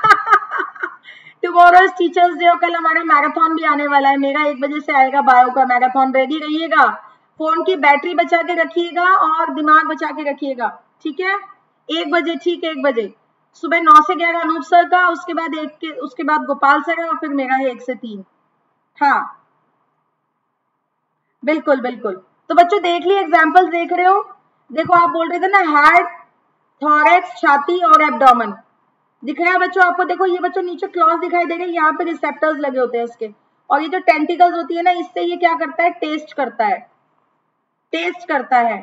टुमारो टीचर्स डे, कल हमारा मैराथन भी आने वाला है, मेरा 1 बजे से आएगा बायो का मैराथन, रेडी रहिएगा, फोन की बैटरी बचा के रखिएगा और दिमाग बचा के रखिएगा, ठीक है। 1 बजे, ठीक है 1 बजे सुबह 9 से 11 अनूप सर का, उसके बाद गोपाल सर है और फिर मेरा है 1 से 3। हाँ बिल्कुल बिल्कुल। तो बच्चों देख लिए एग्जाम्पल्स देख रहे हो, देखो आप बोल रहे थे ना हेड, थॉरेक्स, छाती और एब्डोमेन दिख रहा है बच्चों आपको, देखो ये बच्चों नीचे क्लॉज दिखाई दे रही है, यहाँ पे रिसेप्टर्स लगे होते हैं इसके, और ये जो टेंटिकल्स होती है ना, इससे ये क्या करता है, टेस्ट करता है, टेस्ट करता है।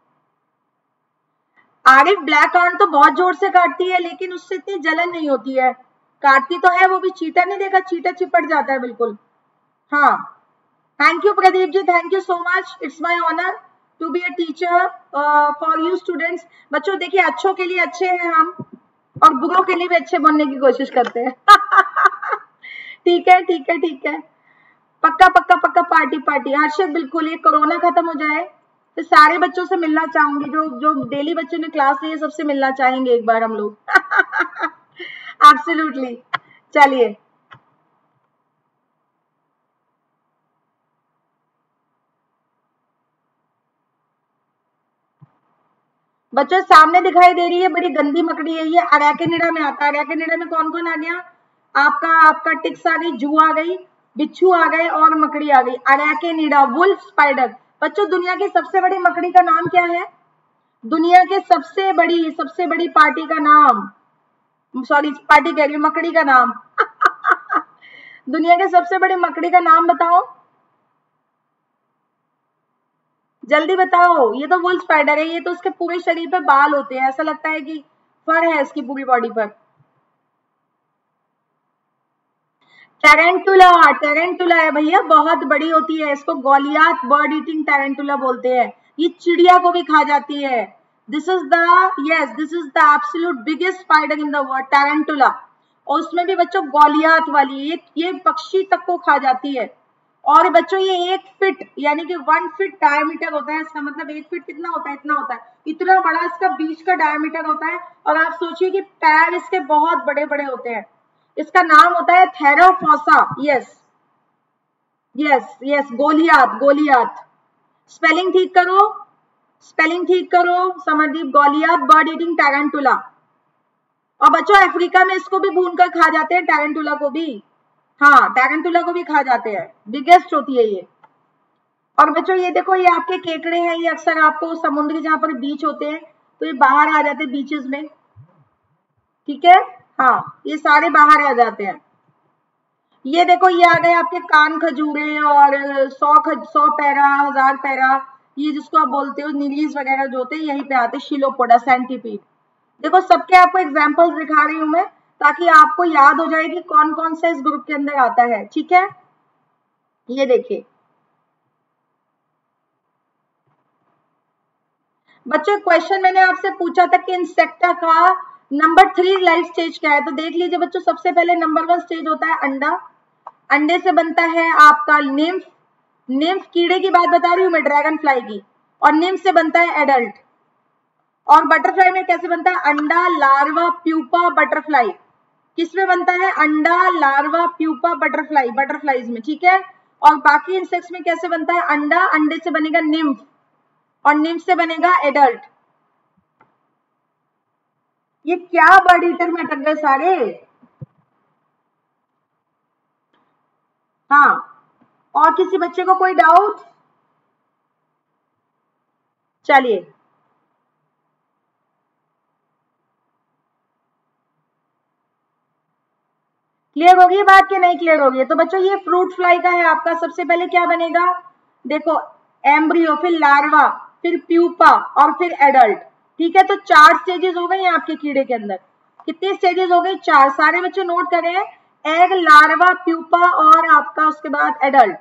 आरिफ ब्लैक आर्न तो बहुत जोर से काटती है, लेकिन उससे इतनी जलन नहीं होती है, काटती तो है, वो भी चीटा नहीं देखा, चीटा चिपट जाता है बिल्कुल। हाँ thank you Pradeep ji, thank you so much, it's my honour to be a teacher for you students. बच्चों देखिए अच्छों के लिए अच्छे हैं हम, और बुरों के लिए भी अच्छे बनने की कोशिश करते हैं ठीक है ठीक है ठीक है, पक्का पक्का पक्का, पार्टी पार्टी हर्षित, बिल्कुल ये कोरोना खत्म हो जाए तो सारे बच्चों से मिलना चाहूंगी, जो जो डेली बच्चों ने क्लास ली है सबसे मिलना चाहेंगे एक बार हम लोग एब्सोल्युटली। चलिए बच्चों सामने दिखाई दे रही है, बड़ी गंदी मकड़ी है ये, अरेकेनिडा में आता है। अरेकेनिडा में कौन कौन आ गया, आपका टिक्स आ गई, जू आ गई, बिच्छू आ गए और मकड़ी आ गई, अरेकेनिडा, वुल्फ स्पाइडर। बच्चों दुनिया की सबसे बड़ी मकड़ी का नाम क्या है, दुनिया के सबसे बड़ी पार्टी का नाम, सॉरी पार्टी कह रही हूँ, मकड़ी का नाम दुनिया के सबसे बड़ी मकड़ी का नाम बताओ, जल्दी बताओ। ये तो वुल्फ स्पाइडर है, ये तो उसके पूरे शरीर पे बाल होते हैं, ऐसा लगता है कि फर है इसकी पूरी बॉडी पर। टेरेंटुला, टेरेंटुला है भैया, बहुत बड़ी होती है, इसको गोलियात बर्ड ईटिंग टेरेंटुला बोलते हैं, ये चिड़िया को भी खा जाती है। This is the, yes this is the absolute biggest spider in the world, tarantula. और उसमें भी बच्चों गोलियात वाली, ये पक्षी तक को खा जाती है। और बच्चों ये 1 फीट यानी कि 1 फीट डायमीटर होता है इसका, मतलब 1 फीट कितना होता है, इतना होता है, इतना बड़ा इसका बीच का डायमीटर होता है। और आप सोचिए कि पैर इसके बहुत बड़े बड़े होते हैं। इसका नाम होता है theraphosa, yes yes yes, goliath, goliath. Spelling ठीक करो, स्पेलिंग ठीक करो Samardeep, goliath bird eating tarantula. और बच्चों अफ्रीका में इसको भी भून कर खा जाते हैं, टैरेंटुला को भी, हाँ टैरेंटुला को भी खा जाते हैं, बिगेस्ट होती है ये। और बच्चों ये देखो, ये आपके केकड़े हैं, ये अक्सर आपको समुद्री जहां पर बीच होते हैं तो ये बाहर आ जाते हैं बीचेस में, ठीक है। हाँ, ये सारे बाहर आ जाते हैं। ये देखो, ये आ गए आपके कान खजूरे और 100 पैरा, 1000 पैरा, ये जिसको आप बोलते हो नीलीज वगैरह जो होते हैं यहीं पे आते हैं। शिलोपोडा, सेंटीपीड, देखो सबके आपको एग्जांपल्स दिखा रही हूं मैं ताकि आपको याद हो जाए कि कौन कौन सा इस ग्रुप के अंदर आता है, ठीक है। ये देखिए बच्चों, क्वेश्चन मैंने आपसे पूछा था कि इंसेक्टा का नंबर 3 लाइफ स्टेज क्या है, तो देख लीजिए बच्चों, सबसे पहले नंबर 1 स्टेज होता है अंडा। अंडे से बनता है आपका निम्फ। निम्फ कीड़े की बात बता रही हूँ मैं, ड्रैगन फ्लाई की। और निम्फ से बनता है एडल्ट। और बटरफ्लाई में कैसे बनता है, अंडा, लार्वा, प्यूपा, बटरफ्लाई। किसमें बनता है, अंडा, लार्वा, प्यूपा, बटरफ्लाई, बटरफ्लाईज में, ठीक है। और बाकी इंसेक्ट्स में कैसे बनता है, अंडा, अंडे से बनेगा निम्फ और निम्फ से बनेगा एडल्ट। ये क्या बर्ड ईटर में अटक गए सारे। हाँ, और किसी बच्चे को कोई डाउट? चलिए, क्लियर होगी बात कि नहीं क्लियर होगी? तो बच्चों ये फ्रूट फ्लाई का है आपका। सबसे पहले क्या बनेगा, देखो एम्ब्रियो, फिर लार्वा, फिर प्यूपा और फिर एडल्ट, ठीक है। तो 4 स्टेजेस हो गए आपके कीड़े के अंदर। कितनी स्टेजेस हो गई, 4। सारे बच्चे नोट करें, एग, लार्वा, प्यूपा और आपका उसके बाद एडल्ट।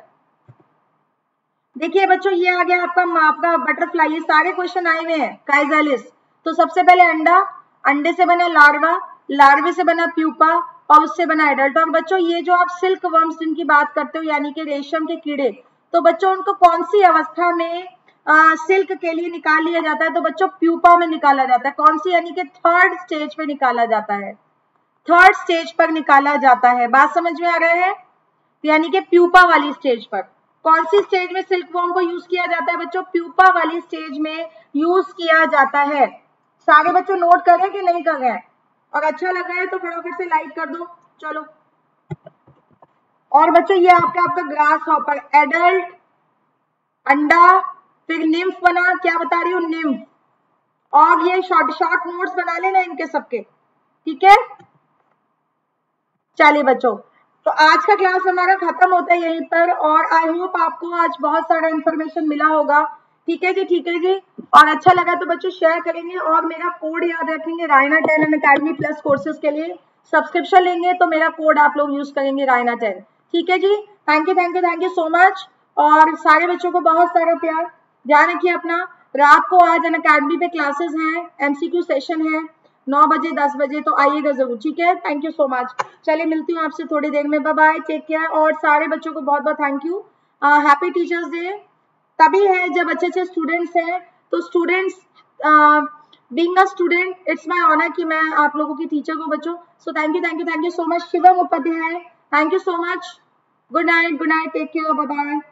देखिए बच्चों, ये आ गया आपका बटरफ्लाई। ये सारे क्वेश्चन आए हुए हैं काइजालिस। तो सबसे पहले अंडा, अंडे से बना लार्वा, लार्वे से बना प्यूपा और उससे बना एडल्ट। और बच्चों ये जो आप सिल्क वर्म्स जिनकी बात करते हो यानी कि रेशम के कीड़े, तो बच्चों उनको कौन सी अवस्था में सिल्क के लिए निकाल लिया जाता है, तो बच्चों प्यूपा में निकाला जाता है। कौन सी, यानी कि 3rd स्टेज पे निकाला जाता है। 3rd स्टेज पर निकाला जाता है। बात समझ में आ रहा है, यानी कि प्यूपा वाली स्टेज पर। कौन सी स्टेज में सिल्क वॉर्म को यूज किया जाता है बच्चों, प्यूपा वाली स्टेज में यूज किया जाता है। सारे बच्चों नोट कर रहे हैं कि नहीं कर रहे हैं? और अच्छा लग रहा है तो फटाफट से लाइक कर दो। चलो, और बच्चों ये आपका ग्रास हॉपर, एडल्ट, अंडा, फिर निम्फ बना, क्या बता रही हूँ, निम्फ। और ये शॉर्ट शॉर्ट नोट्स बना लेना इनके सबके, ठीक है। चलिए बच्चों, तो आज का क्लास हमारा खत्म होता है यहीं पर। और आई होप आपको आज बहुत सारा इन्फॉर्मेशन मिला होगा, ठीक है जी, ठीक है जी। और अच्छा लगा तो बच्चों शेयर करेंगे और मेरा कोड याद रखेंगे, रायना 10 अनअकैडमी प्लस कोर्सेज के लिए सब्सक्रिप्शन लेंगे तो मेरा कोड आप लोग यूज करेंगे, रायना 10, ठीक है जी। Thank you, thank you, thank you so much. और सारे बच्चों को बहुत सारा प्यार, ध्यान रखिए अपना। रात को आज अनअकैडमी पे क्लासेस हैं, MCQ सेशन है 9 बजे 10 बजे, तो आइएगा जरूर, ठीक है। Thank you so much. चलिए मिलती हूँ आपसे थोड़ी देर में, बाय बाय, टेक केयर। और सारे बच्चों को बहुत बहुत thank you. Happy teachers day तभी है जब अच्छे अच्छे स्टूडेंट्स हैं। तो students, being a student it's my honour कि मैं आप लोगों की टीचर हूँ बच्चों। So thank you, thank you, thank you so much. Shivam Upadhyay, thank you so much. Good night, good night, take care, bye bye.